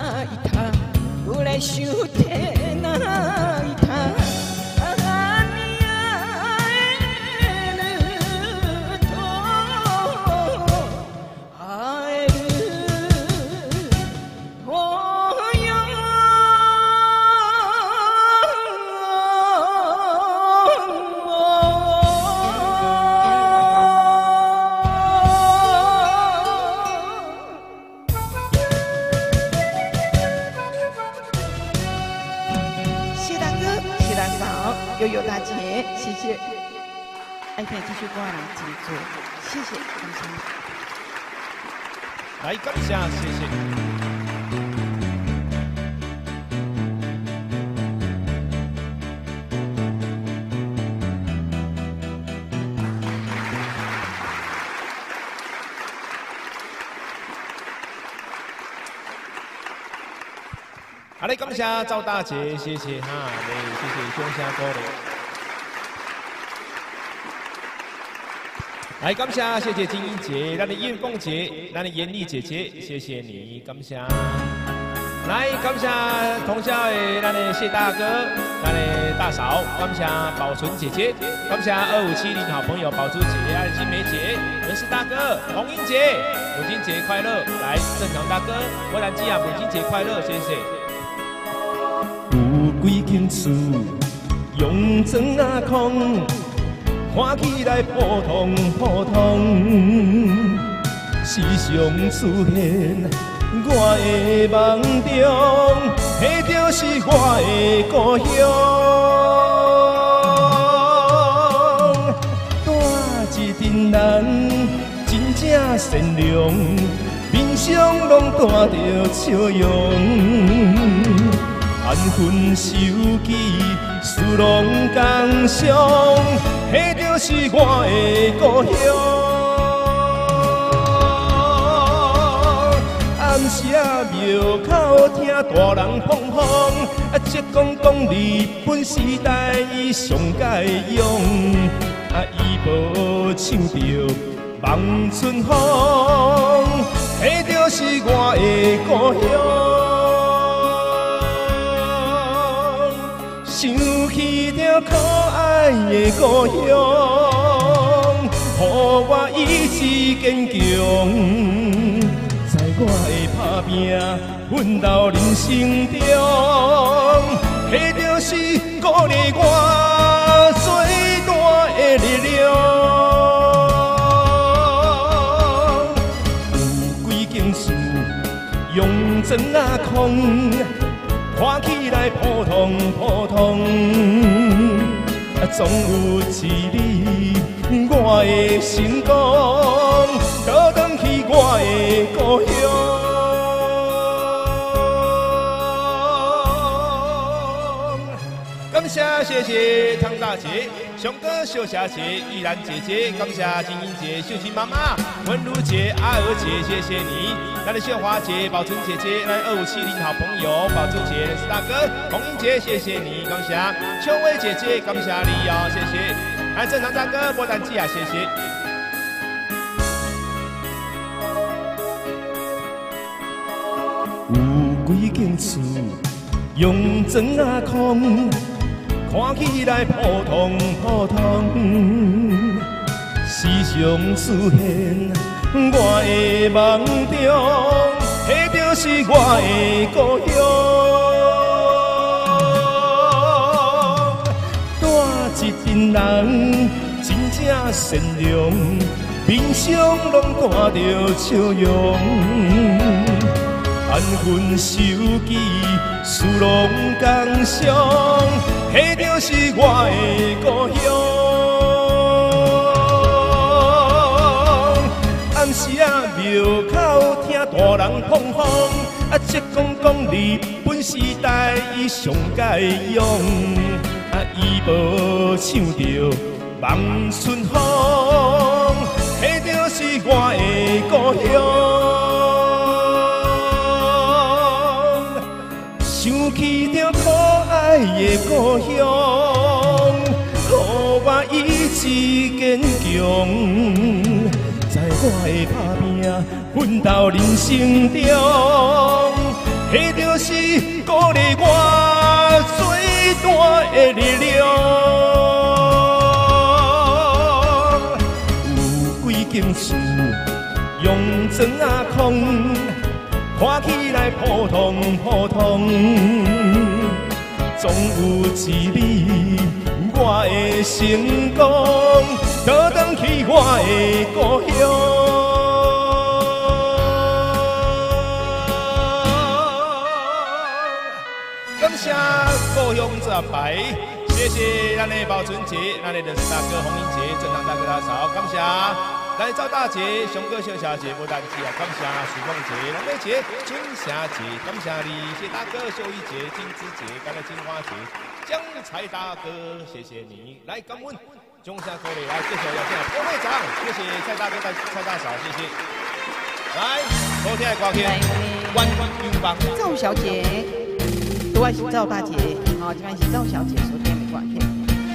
修天那一趟，啊你嫂，悠悠大姐，谢谢。爱可以继续过来继续做，谢谢，感谢。 来，感谢，谢谢。好嘞，感谢赵大姐，谢谢哈，嘞，谢谢兄兄哥嘞。来，感谢，谢谢金英姐，咱的燕凤姐，咱的严丽姐姐，谢谢你，感谢。来，感谢同校的咱的谢大哥，咱的大嫂，感谢宝纯姐姐，感谢二五七零好朋友宝珠姐，还有金梅姐，文世大哥，红英姐，母亲节快乐！来，正常大哥，波兰基亚母亲节快乐，谢谢。 有几间厝，用砖啊空，看起来普通普通，时常出现我的梦中，迄就是我的故乡。大一阵人真正善良，面上拢带着笑容。安分守己，事拢共相，迄就是我的故乡。暗时啊，庙口听大人捧风，啊，即讲讲日本时代伊上解勇，啊，伊无唱着望春风，迄就是我的故乡。想起着可爱的故乡，予我意志坚强，在我的打拼奋斗人生中，迄就是鼓励我最大的力量。有几间厝用砖啊空，看起来普通普通，总有一日我会成功，倒转去我的故乡。感谢谢谢汤大姐、熊哥、秀霞姐、玉兰姐姐，感谢金英姐、秀琴妈妈、文如姐、阿娥姐，谢谢你。咱的秀华姐、宝春姐姐，咱二五七零好朋友宝珠姐、是大哥、红英姐，谢谢你，感谢秋薇姐姐，感谢你哦，谢谢。来正常大哥、波兰基亚，谢谢。 有几间厝用砖啊空，看起来普通普通，时常出现我的梦中，迄就是我的故乡。大一阵人真正善良，面上拢带着笑容。安分守己，事拢共相，迄就是我的故乡。暗时啊，庙口听大人捧风，啊，即讲讲日本时代伊上解勇，啊，伊无唱着望春风，迄就是我的故乡。想起着可爱的故乡，予我意志坚强，在我的打拼奋斗人生中，迄就是鼓励我最大的力量。有几间厝用砖啊空，看起来普通普通，总有一日我会成功，倒转去我的故乡。 感谢故乡这排， 谢谢咱的保存节，咱的认识大哥洪英杰、正堂大哥大嫂，感谢。来赵大姐、熊哥、秀小姐、牡丹姐啊，感谢许凤姐、龙梅姐、金霞姐，感谢你，谢大哥、秀玉姐、金枝姐、甘来金花姐、江财大哥，谢谢你，来感恩。中山口里来，介绍要见郭会长，谢谢蔡大哥、蔡蔡大嫂，谢谢。来，昨天的歌曲，弯弯拥抱。 赵小姐，多爱是赵大姐，好，今晚是赵小姐昨天的歌曲。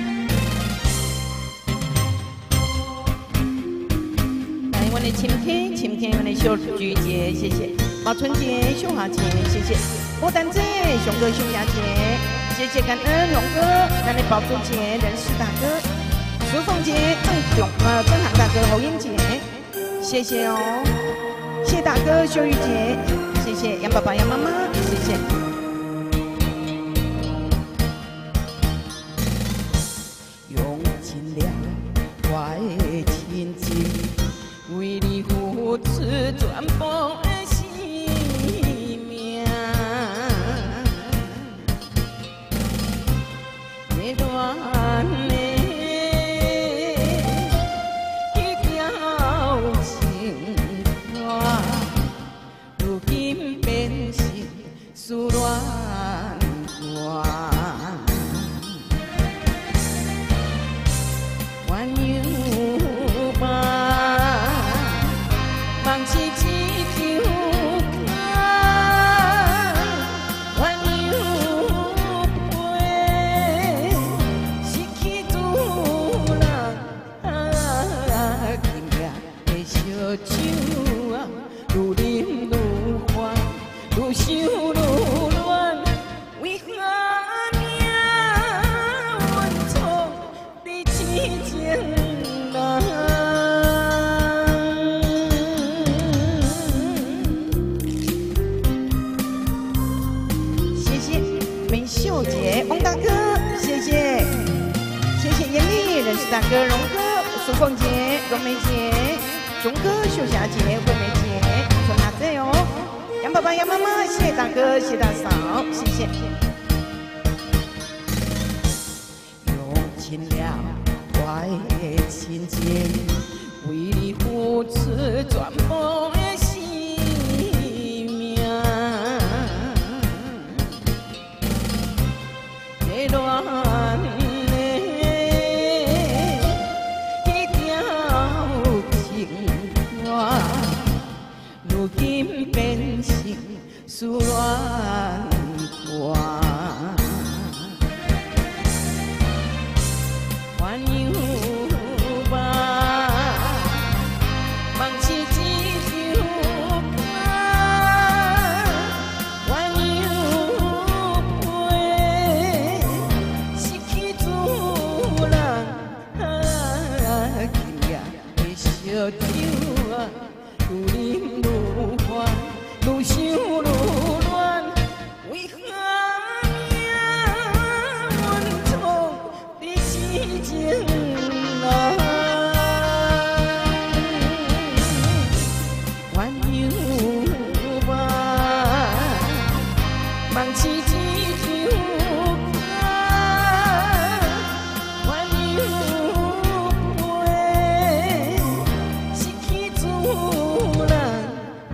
来，我的晴天，晴天，我的小菊姐，谢谢。宝春姐、秀华姐，谢谢。牡丹姐、熊哥、秀霞姐，谢谢感恩龙哥，咱的宝珠姐、人事大哥。苏凤姐、郑总呃郑航大哥、侯英姐，谢谢哦，谢大哥、秀玉姐，谢谢杨爸爸、杨妈妈，谢谢。用尽了我的亲情，为你付出全部的生命，这段的。思恋歌，鸳鸯吧，梦是一条歌，鸳鸯陪，失去主人，今夜的烧酒啊，愈啉愈欢，愈想愈。翁大哥，谢谢，谢谢严丽、人事大哥、荣哥、苏凤姐、荣梅姐、钟哥、秀霞姐、惠梅姐，说哪在哦？杨爸爸、杨妈妈，谢大哥、谢大嫂，谢谢。用尽了我的亲情，为你付出全部的生命。这段的一条情歌，如今变成思恋歌。鸳鸯吧，梦是一条歌，鸳鸯陪，失去主人，今夜的烧酒啊，愈啉愈欢，愈想愈乱，为何命运错的痴情啊？鸳鸯吧，梦是一条歌，鸳鸯陪，失去主人，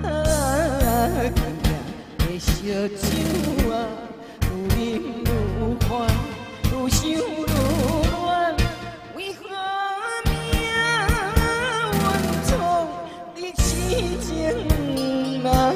今夜的烧酒啊，愈啉愈欢，愈想愈乱，为何命运错的痴情啊？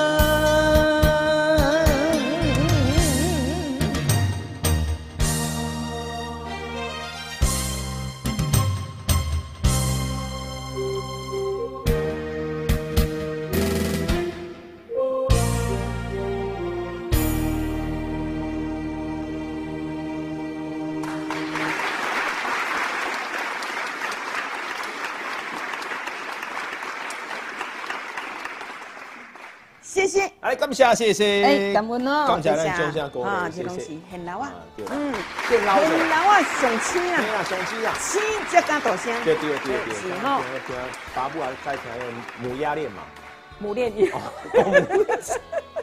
谢谢， 来感谢谢谢， 哎，感恩哦， 感谢咱中山歌啊， 谢谢这拢是很老啊， 嗯， 很老啊，上青啊， 对啊，上青啊， 青才敢大声， 对对对对， 是吼， 听爸母啊在听母鸭恋嘛， 母恋，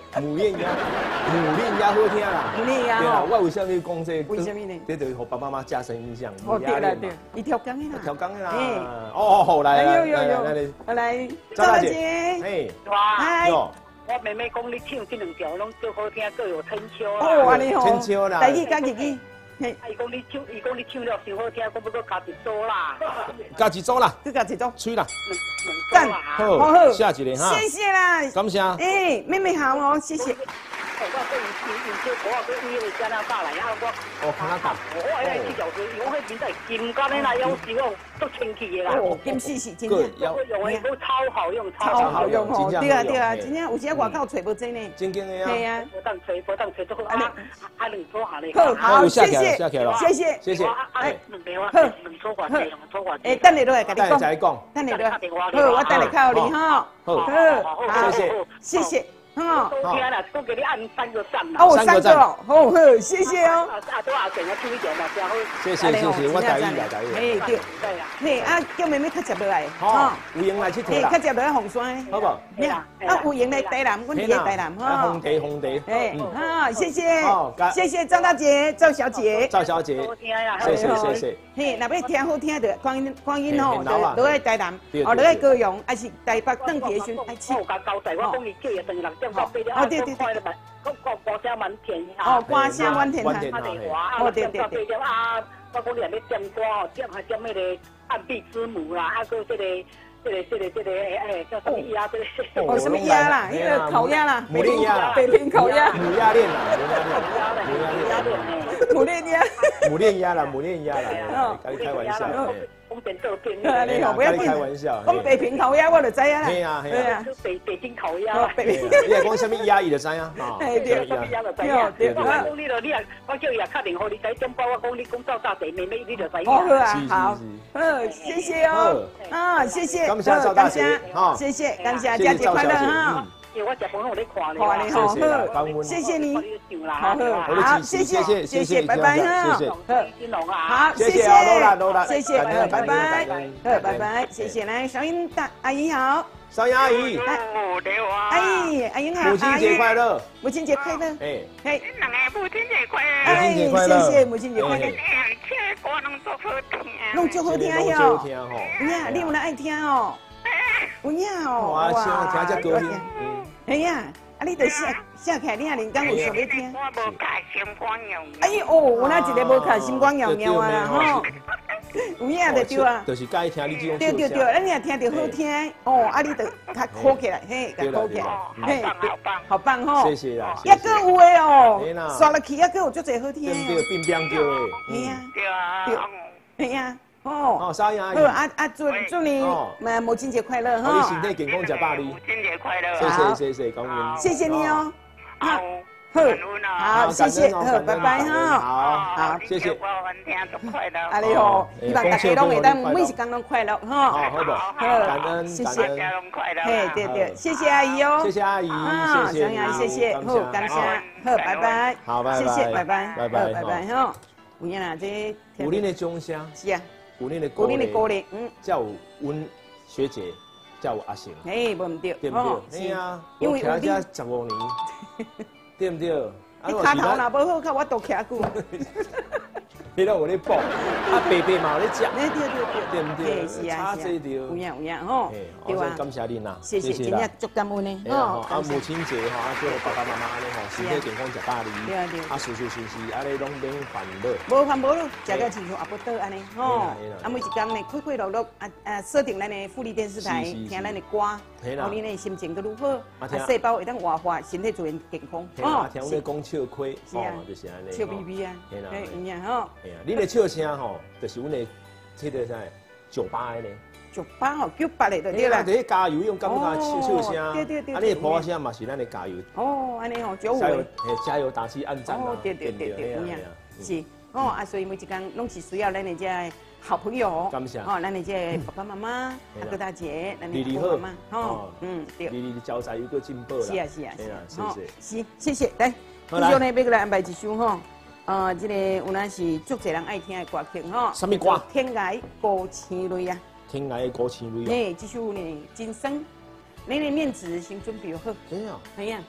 母恋鸭，母恋鸭好听啦。 母恋鸭哦，我为什么讲这？ 为什么呢？ 这对给爸爸妈妈加深印象。 哦，对了对，你调工的啦。 调工的啦。哦，好来来来来来，来， 张大姐， 哎， 嗨，我妹妹讲你唱这两条拢最好听，各有千秋啦。 哦，安尼吼。 千秋啦。 台语加日语。 嘿，伊讲你唱，伊讲你唱了上好听，讲不过加一组啦。 加一组啦， 再加一组， 吹啦。 赞， 好，好，下一个哈。 谢谢啦， 感谢。 哎，妹妹好哦，谢谢。 我跟伊伊伊做我跟伊个加拿大来啊，我哦加拿大， 我迄个去小时，我迄边在金刚的那腰时候都清气的啦。 哦，金丝是真正， 用的都超好用， 超好用哦。对啊对啊，真正有时外口找无真呢。 真正的啊。 对啊，无当找，无当找，都好啊啊两组下咧。 好，好，谢谢， 谢谢， 谢谢。 哎，两个我两组话题，两组话题。 哎，等下落来甲你讲。 再讲。 等下落来。好，我等下靠你哈。 好， 好， 谢谢， 谢谢。 哦，都听了，都给你按三个赞啦。哦，三个哦，好好，谢谢哦。 啊，都阿成啊，注意点啦，真好。 谢谢谢谢，我台语来台语。 嘿对，对啊。嘿啊，叫妹妹较接落来。 好，有闲来佚佗啦。 嘿，较接落来红山。 好不？ 啊，有闲来台南，阮伫个台南哈。 红地红地。 哎，好，谢谢。谢谢赵大姐、赵小姐。 赵小姐。谢谢谢谢。 嘿，若要听好听的，光阴光阴吼，都在台南，哦，都在高雄，还是台北登记的时阵爱去。 我甲交代，我讲伊叫伊等六点到八点， 哦对对对。 讲讲歌声满天哦，歌声满天哈。哦对对对。啊，我讲你若要点歌哦，点还点迄个暗壁之母啦，啊，个这个这个这个这个哎叫什么鸭？这个哦什么鸭啦？那个烤鸭啦， 母恋鸭， 北平烤鸭， 母鸭恋啦， 母鸭恋， 母恋鸭， 母恋鸭啦，母恋鸭啦，跟你开玩笑。 讲变做变， 你好不要开玩笑。 讲北平烤鸭我就知啊啦。 嘿啊嘿啊。 北北京烤鸭。 北平。 你来讲什么鸭伊就知啊。 对对什么鸭就知啊。对我讲你了，你啊，我叫伊啊打电话，你知点播我讲你讲赵大姐妹妹，你就知啊。 好啊，好。嗯，谢谢哦。啊，谢谢。 感谢赵大姐。 好，谢谢，感谢佳节快乐哈。 我食饭我咧看咧。 看咧好，谢谢你。好，好，谢谢，谢谢，拜拜哈。 谢谢。 好，谢谢，谢谢，拜拜，好，拜拜，谢谢。来，小英大阿姨好。 小英阿姨。 阿姨，阿英好。 母亲节快乐。 母亲节快乐。 哎。 嘿。 两个母亲节快乐。 哎，谢谢母亲节快乐。 这歌拢足好听。 拢足好听哟。 好听吼。 呀，你有人爱听哦。有影哦。 哇，听这歌听。 哎呀，啊，你得写写起来，你啊，连刚有想要听。 我无卡心肝痒。 哎呦，我那一个无卡心肝痒痒啊吼。有影就对啊。 就是介意听你这种。 对对对，咱也听着好听哦，啊，你得较考起来，嘿，较考起来， 嘿，好棒， 好棒吼。 谢谢啦。 也个有诶哦，刷落去也个有足侪好听。 对对，冰冰叫诶。 嘿呀。 对啊。对。 嘿呀。哦， 哦，小英阿姨， 好啊啊，祝祝你妈母亲节快乐哈！ 你身体健康，吃百里。 母亲节快乐！ 谢谢谢谢，感恩。 谢谢你哦。 好， 好，谢谢，好，拜拜哈。 好，好，谢谢。 我们听祝快乐。 啊你好，希望大家拢会当每一天拢快乐哈。 好，好不？好，感恩， 谢谢。 大家拢快乐。 嘿，对对，谢谢阿姨哦。 谢谢阿姨，谢谢， 小英谢谢，好，感谢，好，拜拜。 好，拜拜， 谢谢，拜拜， 拜拜， 拜拜哈。有影啦，这有恁的掌声。 是啊。 有恁的鼓励，鼓励，嗯， 才有阮学姐，才有阿成， 哎，无唔对， 对不对？是啊，因为徛遮十五年，对不对？ 你骹头若无好，较我多徛久。 迄个有咧补，啊，白白嘛有咧食， 对对对对不对？ 是啊， 差这条， 有影有影吼，对啊， 感谢恁啦， 谢谢，真正足感恩呢， 哦，啊，母亲节吼，啊，叫爸爸妈妈安尼吼，身体健康食百里， 对啊对， 啊，舒舒适适，安尼拢免烦恼， 无烦恼，食个亲像也不倒安尼，吼，啊，每一天呢，快快乐乐，啊啊，设定咱的富力电视台，听咱的歌，哦，你呢心情都愈好，啊，细胞会当活化，身体自然健康， 哦，听阮讲笑亏，哦，就是安尼， 笑眯眯啊，哎，有影吼， 哎呀，你的笑声。吼，就是阮的，这个啥酒吧的呢？ 酒吧吼，叫别的就对啦。 就是加油用感觉笑笑声， 对对对。 啊，你的播声嘛是咱的加油。 哦，安尼吼，酒加油，加油打气按赞哦，对对对对，有影。是，哦啊，所以每一天拢是需要咱的这好朋友。 感谢。 哦，咱的这爸爸妈妈、阿哥大姐、咱的婆婆妈妈，哦，嗯，对。 丽丽的教材有个进步啦。 是啊是啊是啊， 谢谢。是，谢谢。来，以上呢，要过来安排一首吼。呃，这个有那是足侪人爱听的歌曲吼。 什么歌？ 天涯孤星泪啊。 天涯孤星泪啊。 哎，这首呢，今生，你的面子先准备好。 真啊？ 哎呀。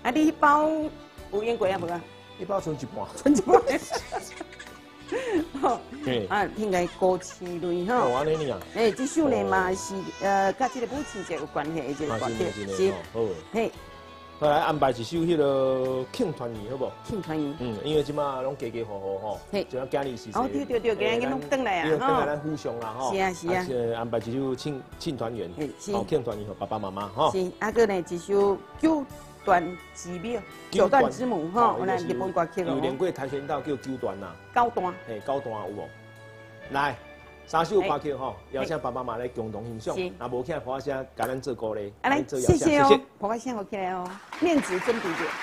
啊，你迄包有烟过啊无啊？ 一包剩一半， 剩一半。吼，啊，听个歌词类吼。 哦，安尼呢啊？ 诶，这首呢嘛是呃，甲这个母亲节有关系的一个歌曲， 是。好。嘿。再来安排一首迄个庆团圆，好不？ 庆团圆。 嗯，因为即马拢家家户户吼，就要家里是。 哦，对对对，家己拢转来啊， 吼。转来咱互相啦，吼。 是啊是啊。 安排一首庆庆团圆，哦，庆团圆给爸爸妈妈，吼。 是，啊个呢一首九段之母，九段之母，吼，我来日本歌曲哦。 有练过跆拳道叫九段呐。 九段。 嘿，九段有无？来。三首歌曲吼，邀请爸爸妈妈来共同欣赏。那无请婆声，甲咱做歌咧。 啊来，谢谢哦，婆声好起来哦，面子真不错。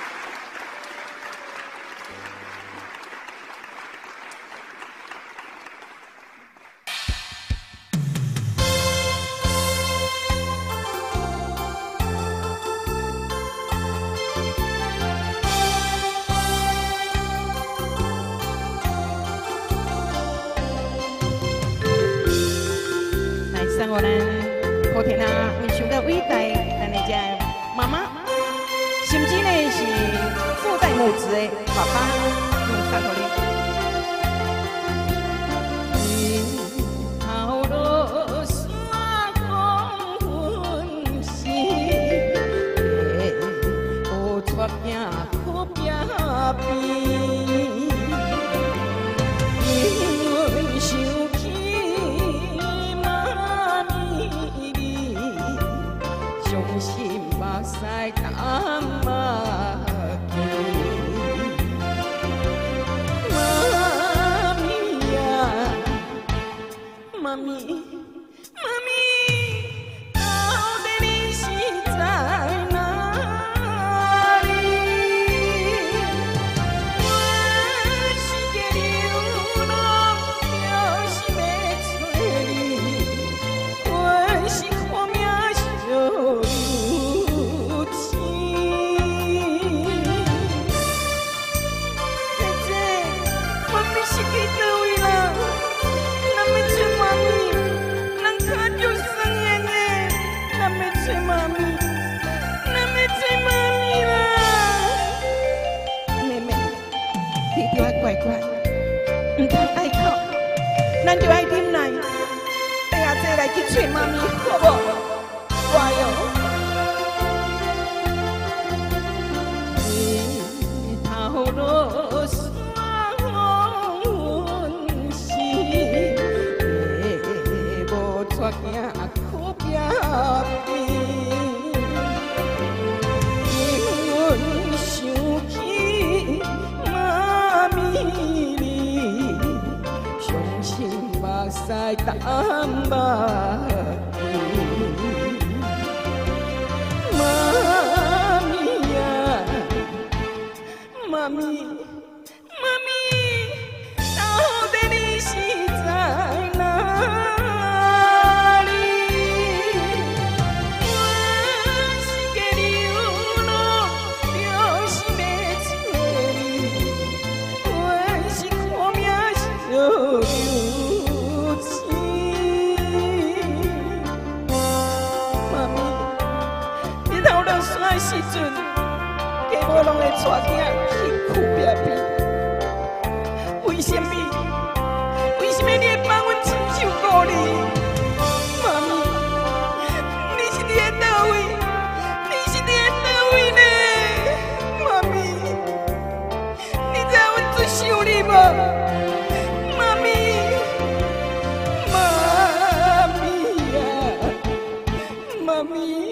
我们好听啊，为想到伟大咱的这妈妈，甚至呢是父代母子的爸爸，用三口令。日头落山光昏时，无出行可壁边。心目屎干嘛去？妈咪呀，妈咪，妈咪，到底你是在哪里？我是个流浪，就是要找你，我是看命小。咱就爱忍耐，哎呀，这来去找妈咪，好不？乖哦。日头落山昏时，无出行可壁边。阮想起妈咪你。心目屎淡目妈咪呀，妈咪，妈咪，到底你是在哪里？我是个流浪，就是要找你，我是看命小。时阵，家母拢会带囝去厝边边。为什么？为什么你会帮阮亲手顾你？妈咪，你是伫倒位？你是伫倒位呢？妈咪，你知影阮做想你无？妈咪，妈咪呀，妈咪。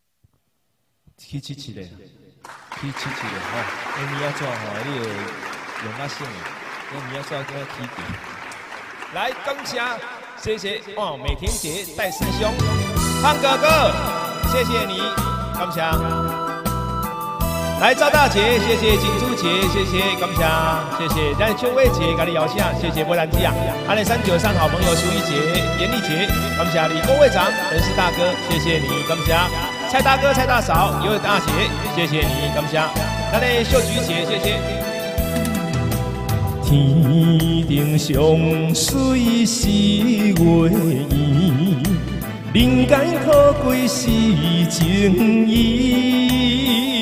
去试试咧，去试试咧吼。下面要怎吼？你用较省，因为你要说跟他提点。来，感谢，谢谢哦，美婷姐、戴师兄、胖哥哥，谢谢你，感谢。来，赵大姐，谢谢金珠姐，谢谢，感谢，谢谢。咱秋薇姐给你摇下，谢谢波兰吉亚。阿里三九三好朋友苏一姐、严丽姐，感谢你。郭会长、人事大哥，谢谢你，感谢。蔡大哥、蔡大嫂、尤大姐，谢谢你，感谢。咱的秀菊姐，谢谢。 天顶上水是月圆，人间可贵是情义。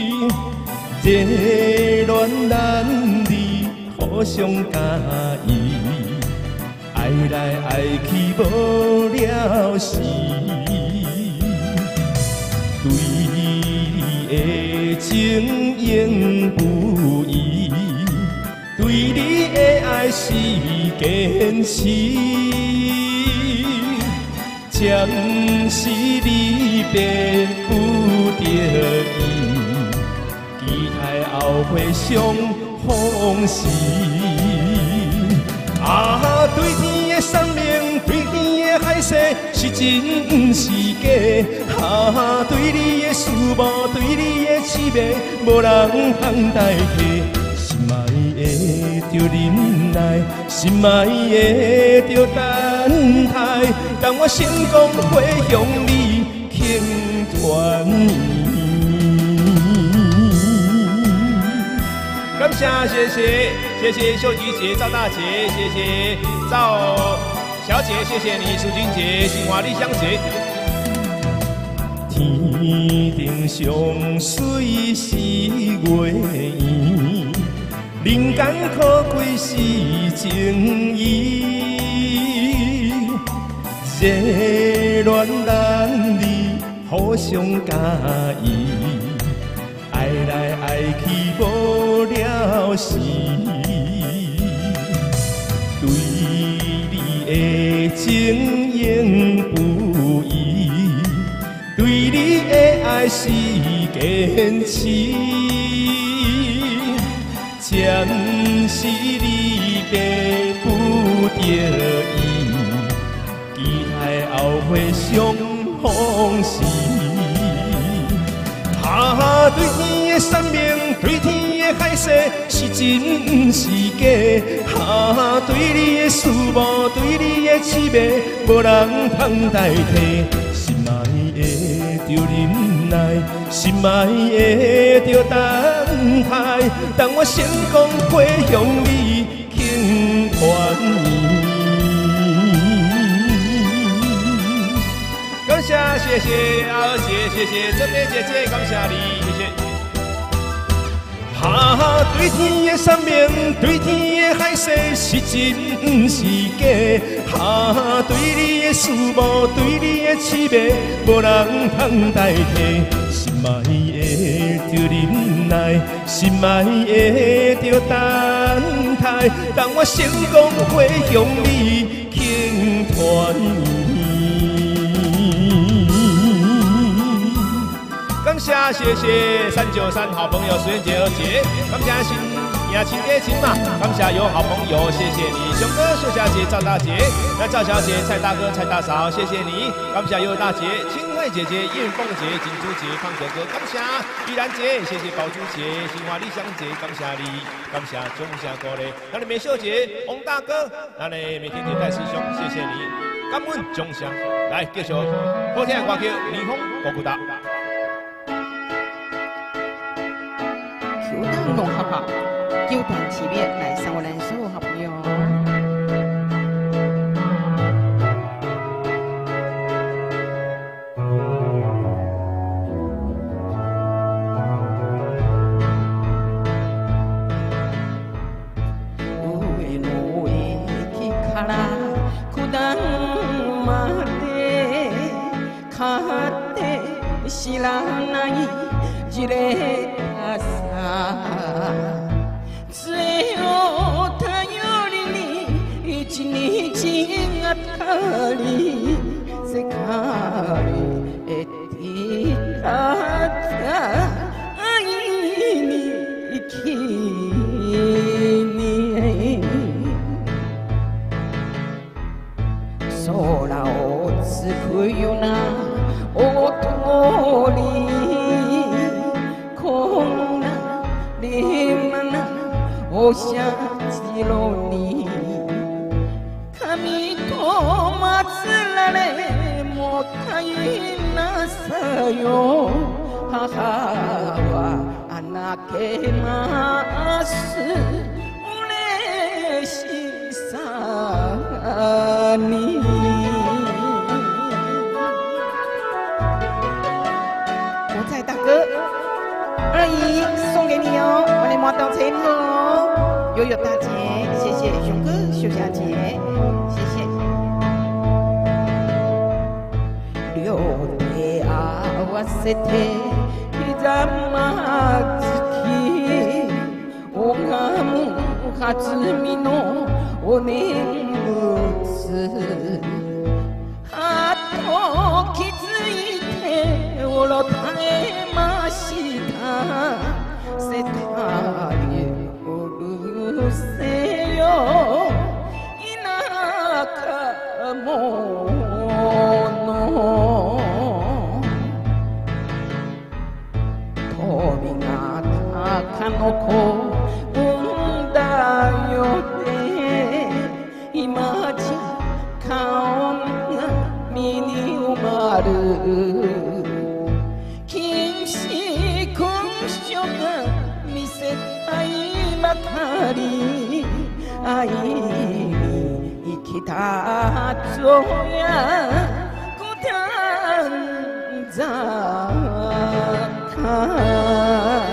热恋男女互相介意，爱来爱去无了时。对你的情永不移，对你的爱是坚持，暂时离别不得已。期待后会相逢时，啊，对天的山明，对天的海誓，是真是假？啊，对你的思慕，对你的痴迷，无人通代替。心爱的着忍耐，心爱的着等待，当我成功会向你倾全意。 感谢，谢谢，谢谢秀菊姐、赵大姐，谢谢赵小姐，谢谢你，淑君姐、新华丽香姐。 天顶上水是月圆，人间可贵是情义。热恋男女互相介意，爱来爱去无了时，对你的情永不移，对你的爱是坚持，暂时离别不得已，期待后会相逢时。啊，对天的山明，对天的海誓，是真是假？啊，对你的思慕，对你的痴迷，无人通代替。心爱的着忍耐，心爱的着等待，当我成功会向你倾全意。 感谢，谢谢阿二姐，谢谢真美姐姐，感谢你，谢谢。 啊，对天的山明，对天的海誓，是真是假？啊，对你的思慕，对你的痴迷，无人通代替。心爱的着忍耐，心爱的着等待，当我成功会向你倾全意。 感谢，谢谢三九三好朋友石燕姐二姐，感谢新也亲爹亲嘛，感谢有好朋友，谢谢你，熊哥、秀小姐、赵大姐，那赵小姐、蔡大哥、蔡大嫂，谢谢你，感谢尤大姐、清慧姐姐、燕凤姐、金珠姐、胖哥哥，感谢玉兰姐，谢谢宝珠姐、新华丽香姐，感谢你，感谢中下哥嘞，那你美秀姐、翁大哥，那你每天天戴师兄，谢谢你，感恩中下，来继续好听的歌曲，霓虹高古达。 弄好不好？九段起面来上我人所有好朋友。知らないじれたさ杖を頼りに一日がたり世界へティラタ愛に生き 스쿠유나 오토리 콩나 리마나 오샤지로니 감히 도마슬라레 못하이 나서요 하하와 아나케 마스 오레 시사니我在大哥二姨送给你哦，我来摸到钱哦，悠悠大姐，谢谢熊哥、秀霞姐，谢谢。両手合わせてひざまずき拝む弾みのお念仏あと気づいておろたえました世界おるせよ田舎者鳥が鷹の子産んだよって今じゃ顔が身に埋まる禁止勲章が見せたいばかり愛に生きたぞや孤单ざか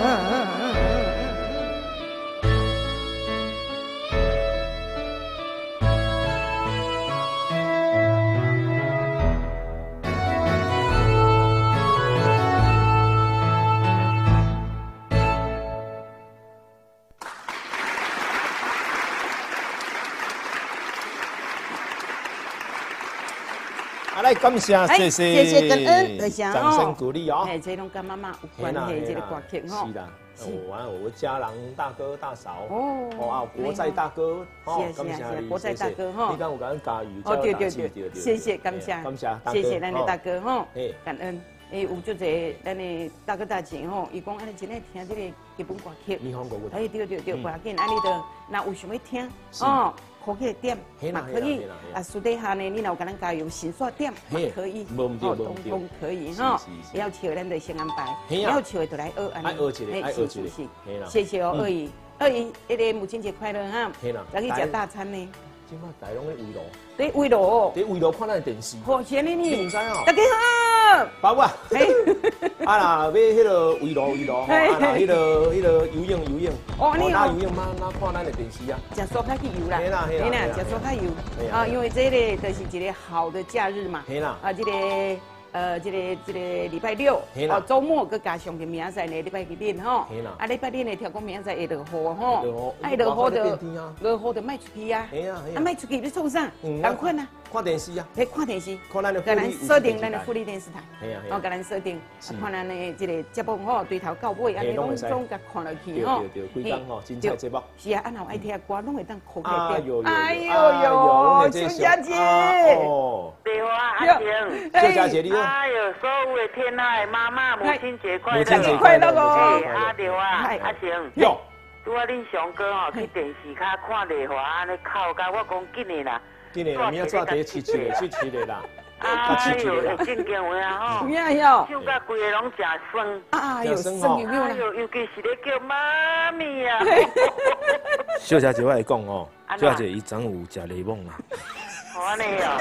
来感谢，谢谢， 谢谢感恩，多谢哦， 掌声鼓励哦。 哎，这拢跟妈妈有关系，这个歌曲吼。 是啦，我完我家人大哥大嫂哦，哦啊，国在大哥， 哦，感谢你，国在大哥哈。 你讲有感恩加油， 哦对对对，谢谢感谢， 感谢， 谢谢咱的大哥哈， 哎， 感恩。诶，有足侪咱的大哥大姐吼，伊讲安尼真爱听这个日本歌曲， 霓虹歌曲。 哎，对对对，不要紧，安尼就那有想要听哦，可以点嘛可以，啊，私底下呢，你若有跟咱加油，新刷点嘛可以，哦，通通可以哈。要唱咱就先安排，要唱的就来学安尼，哎，是是是，谢谢哦，二姨，二姨，那个母亲节快乐哈，再去吃大餐呢。 今麦大拢咧围炉， 在围炉， 在围炉看咱的电视。 好，谢谢你， 你唔知哦？ 大家好， 包括，啊啦，要迄个围炉围炉，啊啦，迄个迄个游泳游泳，哦，你哦，游泳嘛，那看咱的电视啊。食蔬菜去游啦，嘿啦嘿啦，食蔬菜游，啊，因为这个就是一个好的假日嘛，嘿啦，啊，这个。呃，这个这个礼拜六，哦，周末佮加上个明仔呢，礼拜日练吼，啊，礼拜日呢，听讲明仔会落雨吼，爱落雨的，落雨的卖出去啊，啊，卖出去你创啥？赶快啊！ 看电视啊， 嘿，看电视， 看咱的甲咱设定咱的福利电视台， 嘿啊， 哦，甲咱设定，看咱的这个节目吼，对头到尾，安尼拢总甲看落去吼， 对对对，规工吼，精彩节目。 是啊，啊，若爱听歌，拢会当考起来点。 哎呦呦，邱佳姐， 哦，对啊，阿晴， 邱佳姐你好。 哎呦，所有的天籁妈妈母亲节快乐！ 母亲节快乐哦！阿对啊，阿晴，哟，拄啊，恁上哥哦去电视卡看丽华安尼哭甲我讲紧的啦。 今年明仔早起七七的，七七的啦。 哎呦，正经话啊吼！ 呀哟， 唱甲规个拢真酸。 啊哟，酸哦！ 哎呦，尤其是咧叫妈咪啊！ 小姐姐我来讲哦，小姐伊昨有食柠檬啦。 好安尼哦。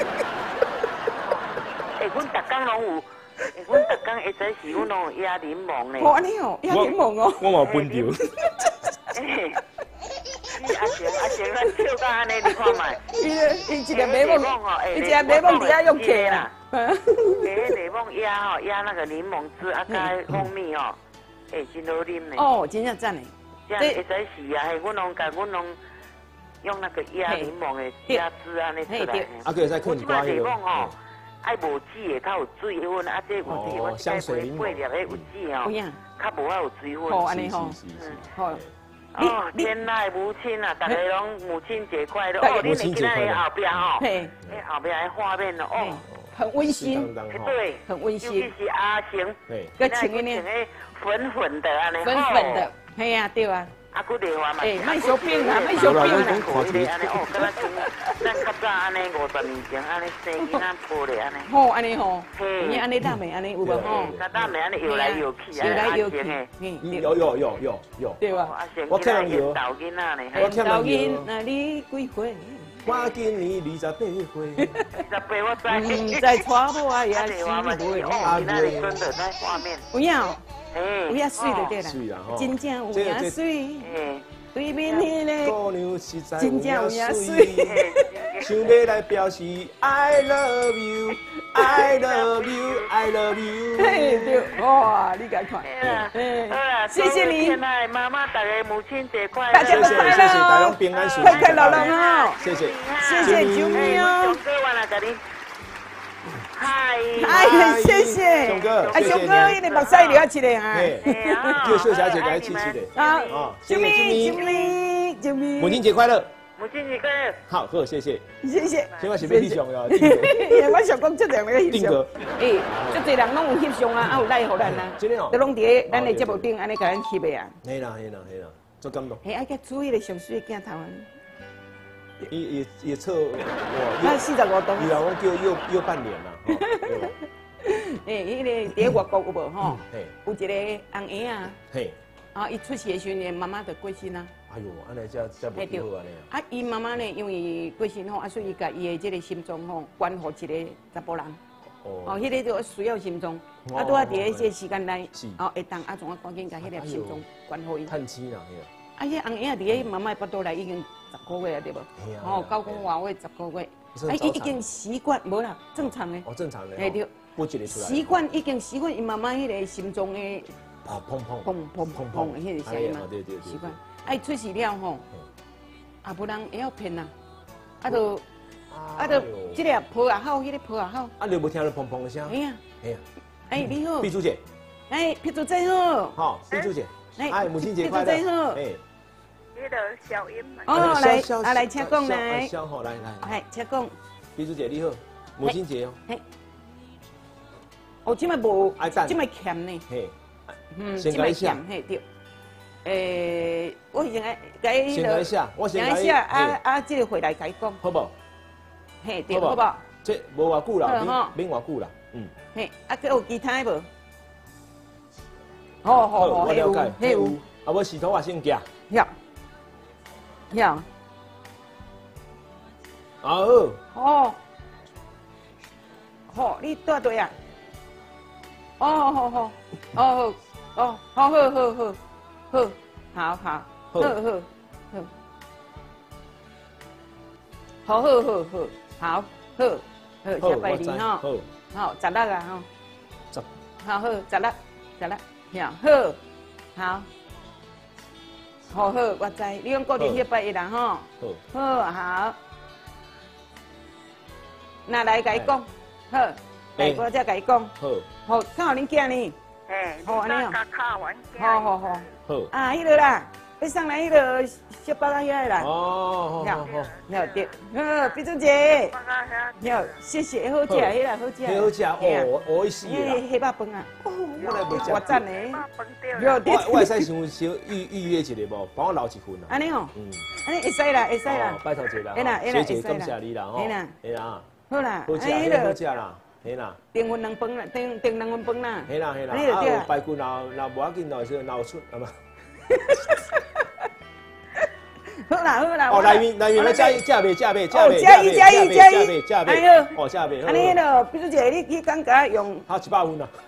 哎，阮逐工拢有，哎，阮逐工会使是阮拢有压柠檬咧。 好安尼哦，压柠檬哦。 我嘛分着。 哎。阿晴，阿晴，咱跳到安尼，你看卖。 伊伊一个柠檬吼，伊一个柠檬底下用刻啦。 诶，柠檬压吼压那个柠檬汁，啊加蜂蜜哦，诶，真好啉呢。 哦，真正赞呢。 这样会使是啊，阮拢甲阮拢用那个压柠檬的压汁安尼出来。 啊，可以再看瓜柠檬吼，爱无籽的，较有水分，啊这有籽，我香水柠檬， 八粒的有籽哦，较无啊有水分。 好安尼吼， 嗯，好。哦，天籁母亲啊，大家拢母亲节快乐！哦，你今仔日后壁吼，迄后壁的画面哦， 很温馨， 对， 很温馨。 尤其是阿成， 对， 个穿的呢， 粉粉的安尼， 粉粉的，嘿呀，对啊。 啊，骨地话嘛， 哎，卖小饼啊，卖小饼啊。 看起来安尼哦，敢若像咱较早安尼五十年前安尼生囡仔抱咧安尼。 好，安尼吼，你安尼搭袂安尼有无吼？ 那搭袂安尼摇来摇去， 摇来摇去， 有有有有有。 对吧？我看人摇。导囡仔呢？ 我看人摇。那你几岁？ 我今年二十八岁。 二十八我知。 嗯，在传播啊，也是不会。哦，那里真的在画面。 不要。有影水就对啦，真正有影水。对面迄个姑娘实在真正有影水， 想要来表示 I love you, I love you, I love you。 嘿对，哇，你赶快， 嗯， 谢谢你， 妈妈，大家母亲节快乐， 大家快乐， 谢谢，大家平安顺利， 快快乐乐哦， 谢谢， 谢谢九米哦。 嗨， 嗨，谢谢， 熊哥， 哎，熊哥，你目屎流起来啊！叫秀小姐给他亲亲的啊！九米，九米，九米， 母亲节快乐！ 母亲节快乐！ 好，好，谢谢， 谢谢。 现在是要翕相哟， 我想讲这两个翕相，哎，足多人拢有翕相啊，啊有来互咱啊，都拢伫咱的节目顶安尼甲咱翕的啊。 嘿啦，嘿啦，嘿啦，做感动。 嘿，爱甲注意个上水的镜头啊。 伊伊伊测哇， 那四十五度。 伊老公叫右右半脸啦， 诶，迄个伫外国有无吼？有一个红婴啊， 嘿， 啊，伊出世的时阵，妈妈就过身啊。 哎呦，安尼才才袂好安尼啊。啊，伊妈妈呢，因为过身吼，啊，所以伊甲伊的这个心脏吼，捐互一个查甫人。哦，迄个就需要心脏，啊，拄啊伫迄个时间内，哦，会当啊，从啊赶紧甲迄个心脏捐互伊。 趁钱啦，嘿啊。 啊，迄红婴伫迄妈妈腹肚内已经十个月啊，对无？哦，九公外月十个月。啊，伊已经习惯无啦，正常的。 哦，正常的。 哎对。 不一个出来。 习惯已经习惯伊妈妈迄个心脏的砰砰砰砰砰砰砰的迄个声音嘛。 对对对。 习惯。啊，出事了吼，啊，无人会晓骗啦，啊，就啊，就即个抱也好，迄个抱也好。 啊，你无听到砰砰的声？ 哎呀， 哎呀， 哎，你好。 碧珠姐。 哎，碧珠姐好。 好，碧珠姐。哎，母亲节快乐。 碧珠姐好。 哎。那个小英嘛。 哦，来，啊来，请讲来。 小好，来来。 哎，请讲。 碧珠姐你好，母亲节哦。 嘿。哦，即摆无，即摆欠呢。 嘿。 嗯，即摆欠，嘿对。诶，我先来改。 先来一下，我先来一下。啊啊，即个回来改讲。 好不？ 嘿对，好不？ 这无偌久啦，免偌久啦。嗯。嘿， 啊，佮有其他无？好好好， 我了解。 嘿有。 啊，我洗头发先夹。 要。要。 哦。 哦。好，你带队啊？哦，好好，哦哦，好好好好好，好，好好，好好好，好好好好，好好好，下拜年哈，好，十六啊哈， 十， 好好，十六，十六，呀，好，好，好好，我知，你用固定下拜一啦哈，好，好，那来甲伊讲，好。来，我再甲伊讲。好，好，看好恁囝呢。 哎，好安尼哦。 好好好。好。啊，迄个啦，要上来迄个小巴拉遐啦。 哦，好好好。 好对，好，碧珠姐。好，谢谢，好食，迄个好食。 好食哦，我意思啦。 黑肉饭啊， 我来袂食。 我赞呢。 我我会使想小预预约一个无，帮我留一份啦。 安尼哦。嗯。安尼会使啦，会使啦。 拜托一啦。 会啦，会啦，会使啦。 感谢你啦，吼。 会啦， 会啦。 好啦， 好食，好食啦。嘿啦， 订份两饭啦，订订两份饭啦。 嘿啦嘿啦，啊有排骨，然后然后无要紧，然后是然后出，啊嘛。 好啦好啦。 哦，内面内面要加加味加味加味加一加一加一加味， 哎呦， 哦加味。 安尼咯，比如姐你你讲甲用。 好一百分啦。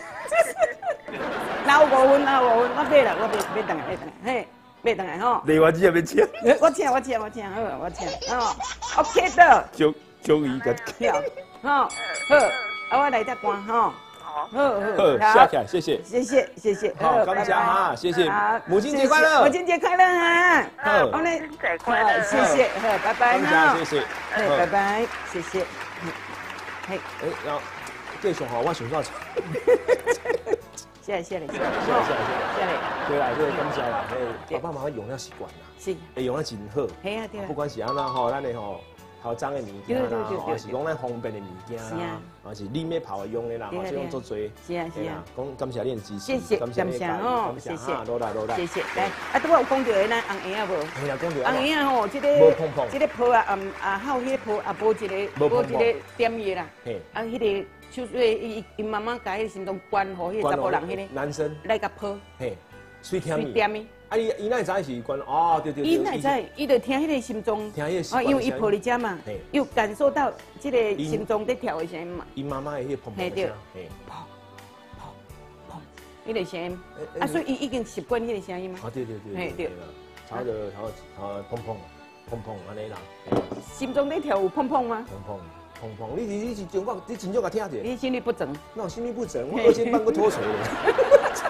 那有五分，那有五分，我买啦，我买买等来买等来，嘿，买等来吼。 你话只要要请？ 我请我请我请，好我请，哦 ，OK 的。 终终于个。 好，好，啊，我来只关吼。好， 好，下起来，谢谢， 谢谢，谢谢。 好，感谢哈，谢谢。母亲节快乐！ 母亲节快乐哈！ 好，母亲节快乐！ 谢谢，好，拜拜哈。谢谢， 哎，拜拜，谢谢。 嘿，哎，然后继续哈，我想到。 谢谢，谢谢，谢谢，谢谢， 谢谢。对啦，这个感谢啦，嘿，爸爸妈妈用了习惯啦， 是， 会用了真好。 系啊，对啊。 不管是安那吼，咱的吼。 好脏的物件啦，或是讲咱方便的物件啦，或是你要泡用的啦，或者用做做。是啊是啊。讲感谢你的支持， 谢谢感谢哦，谢谢。 多来多来。 谢谢。来，啊，拄我有讲到咱红叶啊无？ 嘿啦，讲到。 红叶啊吼，这个这个泡啊，啊啊好，迄个泡啊无一个无一个点叶啦。嘿。啊，迄个手水伊伊妈妈家迄心中关好，迄个查甫人迄个男生来甲泡。 嘿，水甜水甜的。 啊，伊伊哪知是关哦，对对对。 伊哪知？伊就听迄个心脏， 听迄个。 哦，因为伊抱伫遮嘛，又感受到这个心脏在跳的声音嘛。 伊妈妈的迄个砰砰声，嘿，砰砰砰，迄个声音。啊，所以伊已经习惯迄个声音嘛。 啊，对对对。嘿对。吵着吵啊砰砰砰砰安尼啦。 心脏在跳有砰砰吗？ 砰砰砰砰，你你你是真我你真少甲听者。 你心律不整。 那我心律不整，我二尖瓣个脱垂了。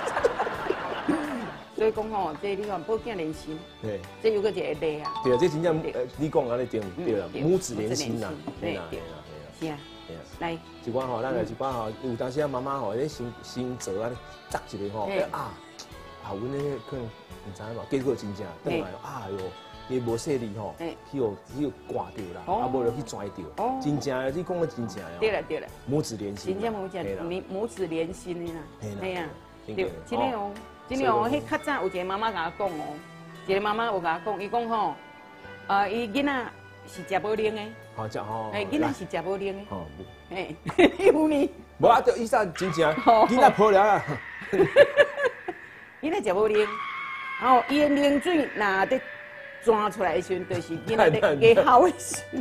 所以讲吼，这你看保健连心，对，这有个一个例啊。 对啊，这真正呃，你讲安尼对对啦，母子连心啦，对啦对啦对啦。是啊，来， 一寡吼，咱来一寡吼，有当时啊妈妈吼，咧心心折啊，扎一个吼，啊，啊，阮咧可能唔知嘛，结果真正等来啊哟，伊无说你吼，去哦去哦挂掉啦，啊无就去拽掉，真正你讲的真正哦。 对了对了， 母子连心。 真正母子母母子连心的啦，系啊，对，真的哦。真的哦，迄较早有一个妈妈甲我讲哦，一个妈妈有甲我讲，伊讲吼，啊，伊囡仔是食无灵的， 好食吼， 哎，囡仔是食无灵的， 哦， 哎，有呢， 无啊，就伊说真正，囡仔抱了啊， 囡仔食无灵，然后伊的灵水若得钻出来的时阵，就是囡仔得加好的时阵，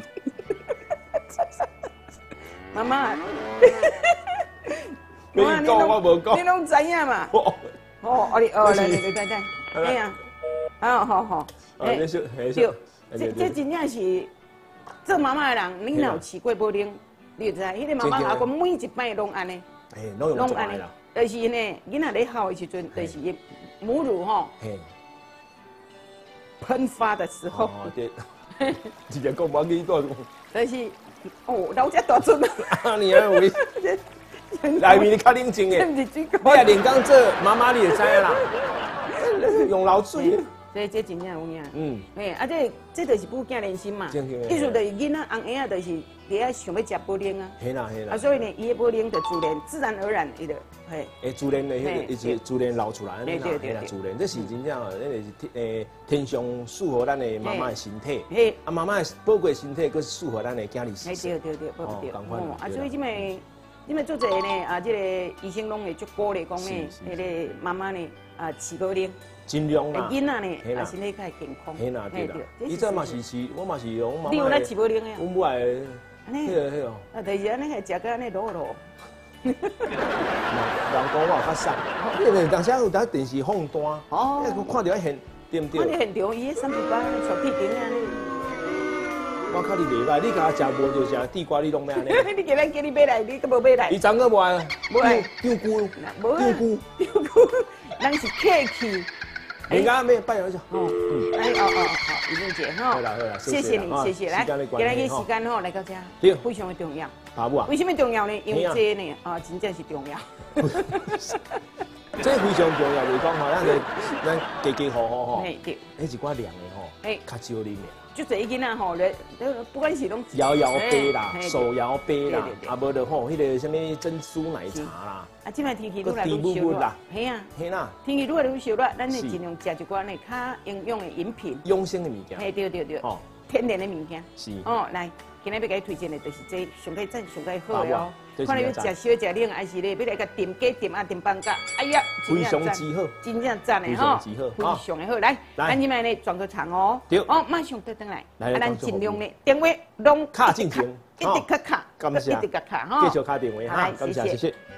妈妈， 你讲我无讲， 你拢知影嘛？哦，我哋哦，来来来来来，哎呀，啊，好好， 哎，对， 这这真正是做妈妈的人，你若有试过无灵，你就知，迄个妈妈阿公每一摆拢安尼， 哎，拢安尼， 就是呢，囡仔咧哭的时阵，就是母乳吼，喷发的时候， 哦对，直接讲忘记多讲， 就是哦，老只大阵啊，你安为？内面你较冷静诶，你啊连讲做妈妈你就知啦，用老水。 这这真正有影。嗯。哎，啊这这就是母囝连心嘛。意思就是囡仔红婴仔就是伫遐想要食保龄啊。 嘿啦嘿啦。 啊，所以呢，伊的保龄就自然自然而然伊就嘿。 诶，自然的迄个，伊是自然流出来安尼啦，嘿啦，自然，这是真正哦，那个是诶天上适合咱的妈妈的身体。嘿。啊，妈妈的宝贵身体，佫是适合咱的囝儿身体。 对对对，对对。 共款。 啊，所以这么。你们做这个呢？啊，这个医生拢会足鼓励讲呢，迄个妈妈呢，啊，饲保龄， 尽量啦。 囡仔呢，啊，身体较健康。 嘿啦，对啦。伊这嘛是饲，我嘛是用妈妈。 你有来饲保龄的？ 阮母爱，迄个迄个。 啊，就是安尼，还食个安尼落落。 人讲我较瘦，因为当时有当电视放单，哦，我看到现对不对？ 看到现场，伊三十八小屁顶啊！ 我靠，你袂歹，你甲我食无就食地瓜，你拢咩安尼？ 你今日叫你买来，你都无买来。 伊昨个无来， 无来， 丢菇，丢菇， 丢菇，咱是客气。 人家咩拜一下。 哦，哎哦哦好，怡静姐哈。 好啦好啦， 谢谢你，谢谢。来，今日个时间吼来到这，非常的重要。 爸母啊？ 为什么重要呢？因为这呢啊，真正是重要。 这非常重要，就是讲吼，咱个咱家家户户吼， 对， 迄一寡凉的吼，哎，较少啉的。 就这一囡仔吼，咧，不管是拢摇摇杯啦、手摇杯啦，啊，无就吼，迄个什么珍珠奶茶啦， 啊，即摆天气愈来愈烧热，系啊， 系啦， 天气愈来愈烧热，咱就尽量食一寡呢较营养的饮品， 养生的物件， 嘿，对对对，哦，天然的物件，是，哦，来，今日要给你推荐的就是这上个赞、上个好的哦。看你要食烧食冷，还是咧要来个炖鸡、炖啊、炖饭甲，哎呀， 非常之好， 真正赞的吼，非常的好。来，咱今摆呢转个场哦，哦，马上倒转来，啊，咱尽量呢电话拢卡进前， 一直卡卡， 感谢， 一直卡卡哈， 继续卡电话哈，感谢谢谢。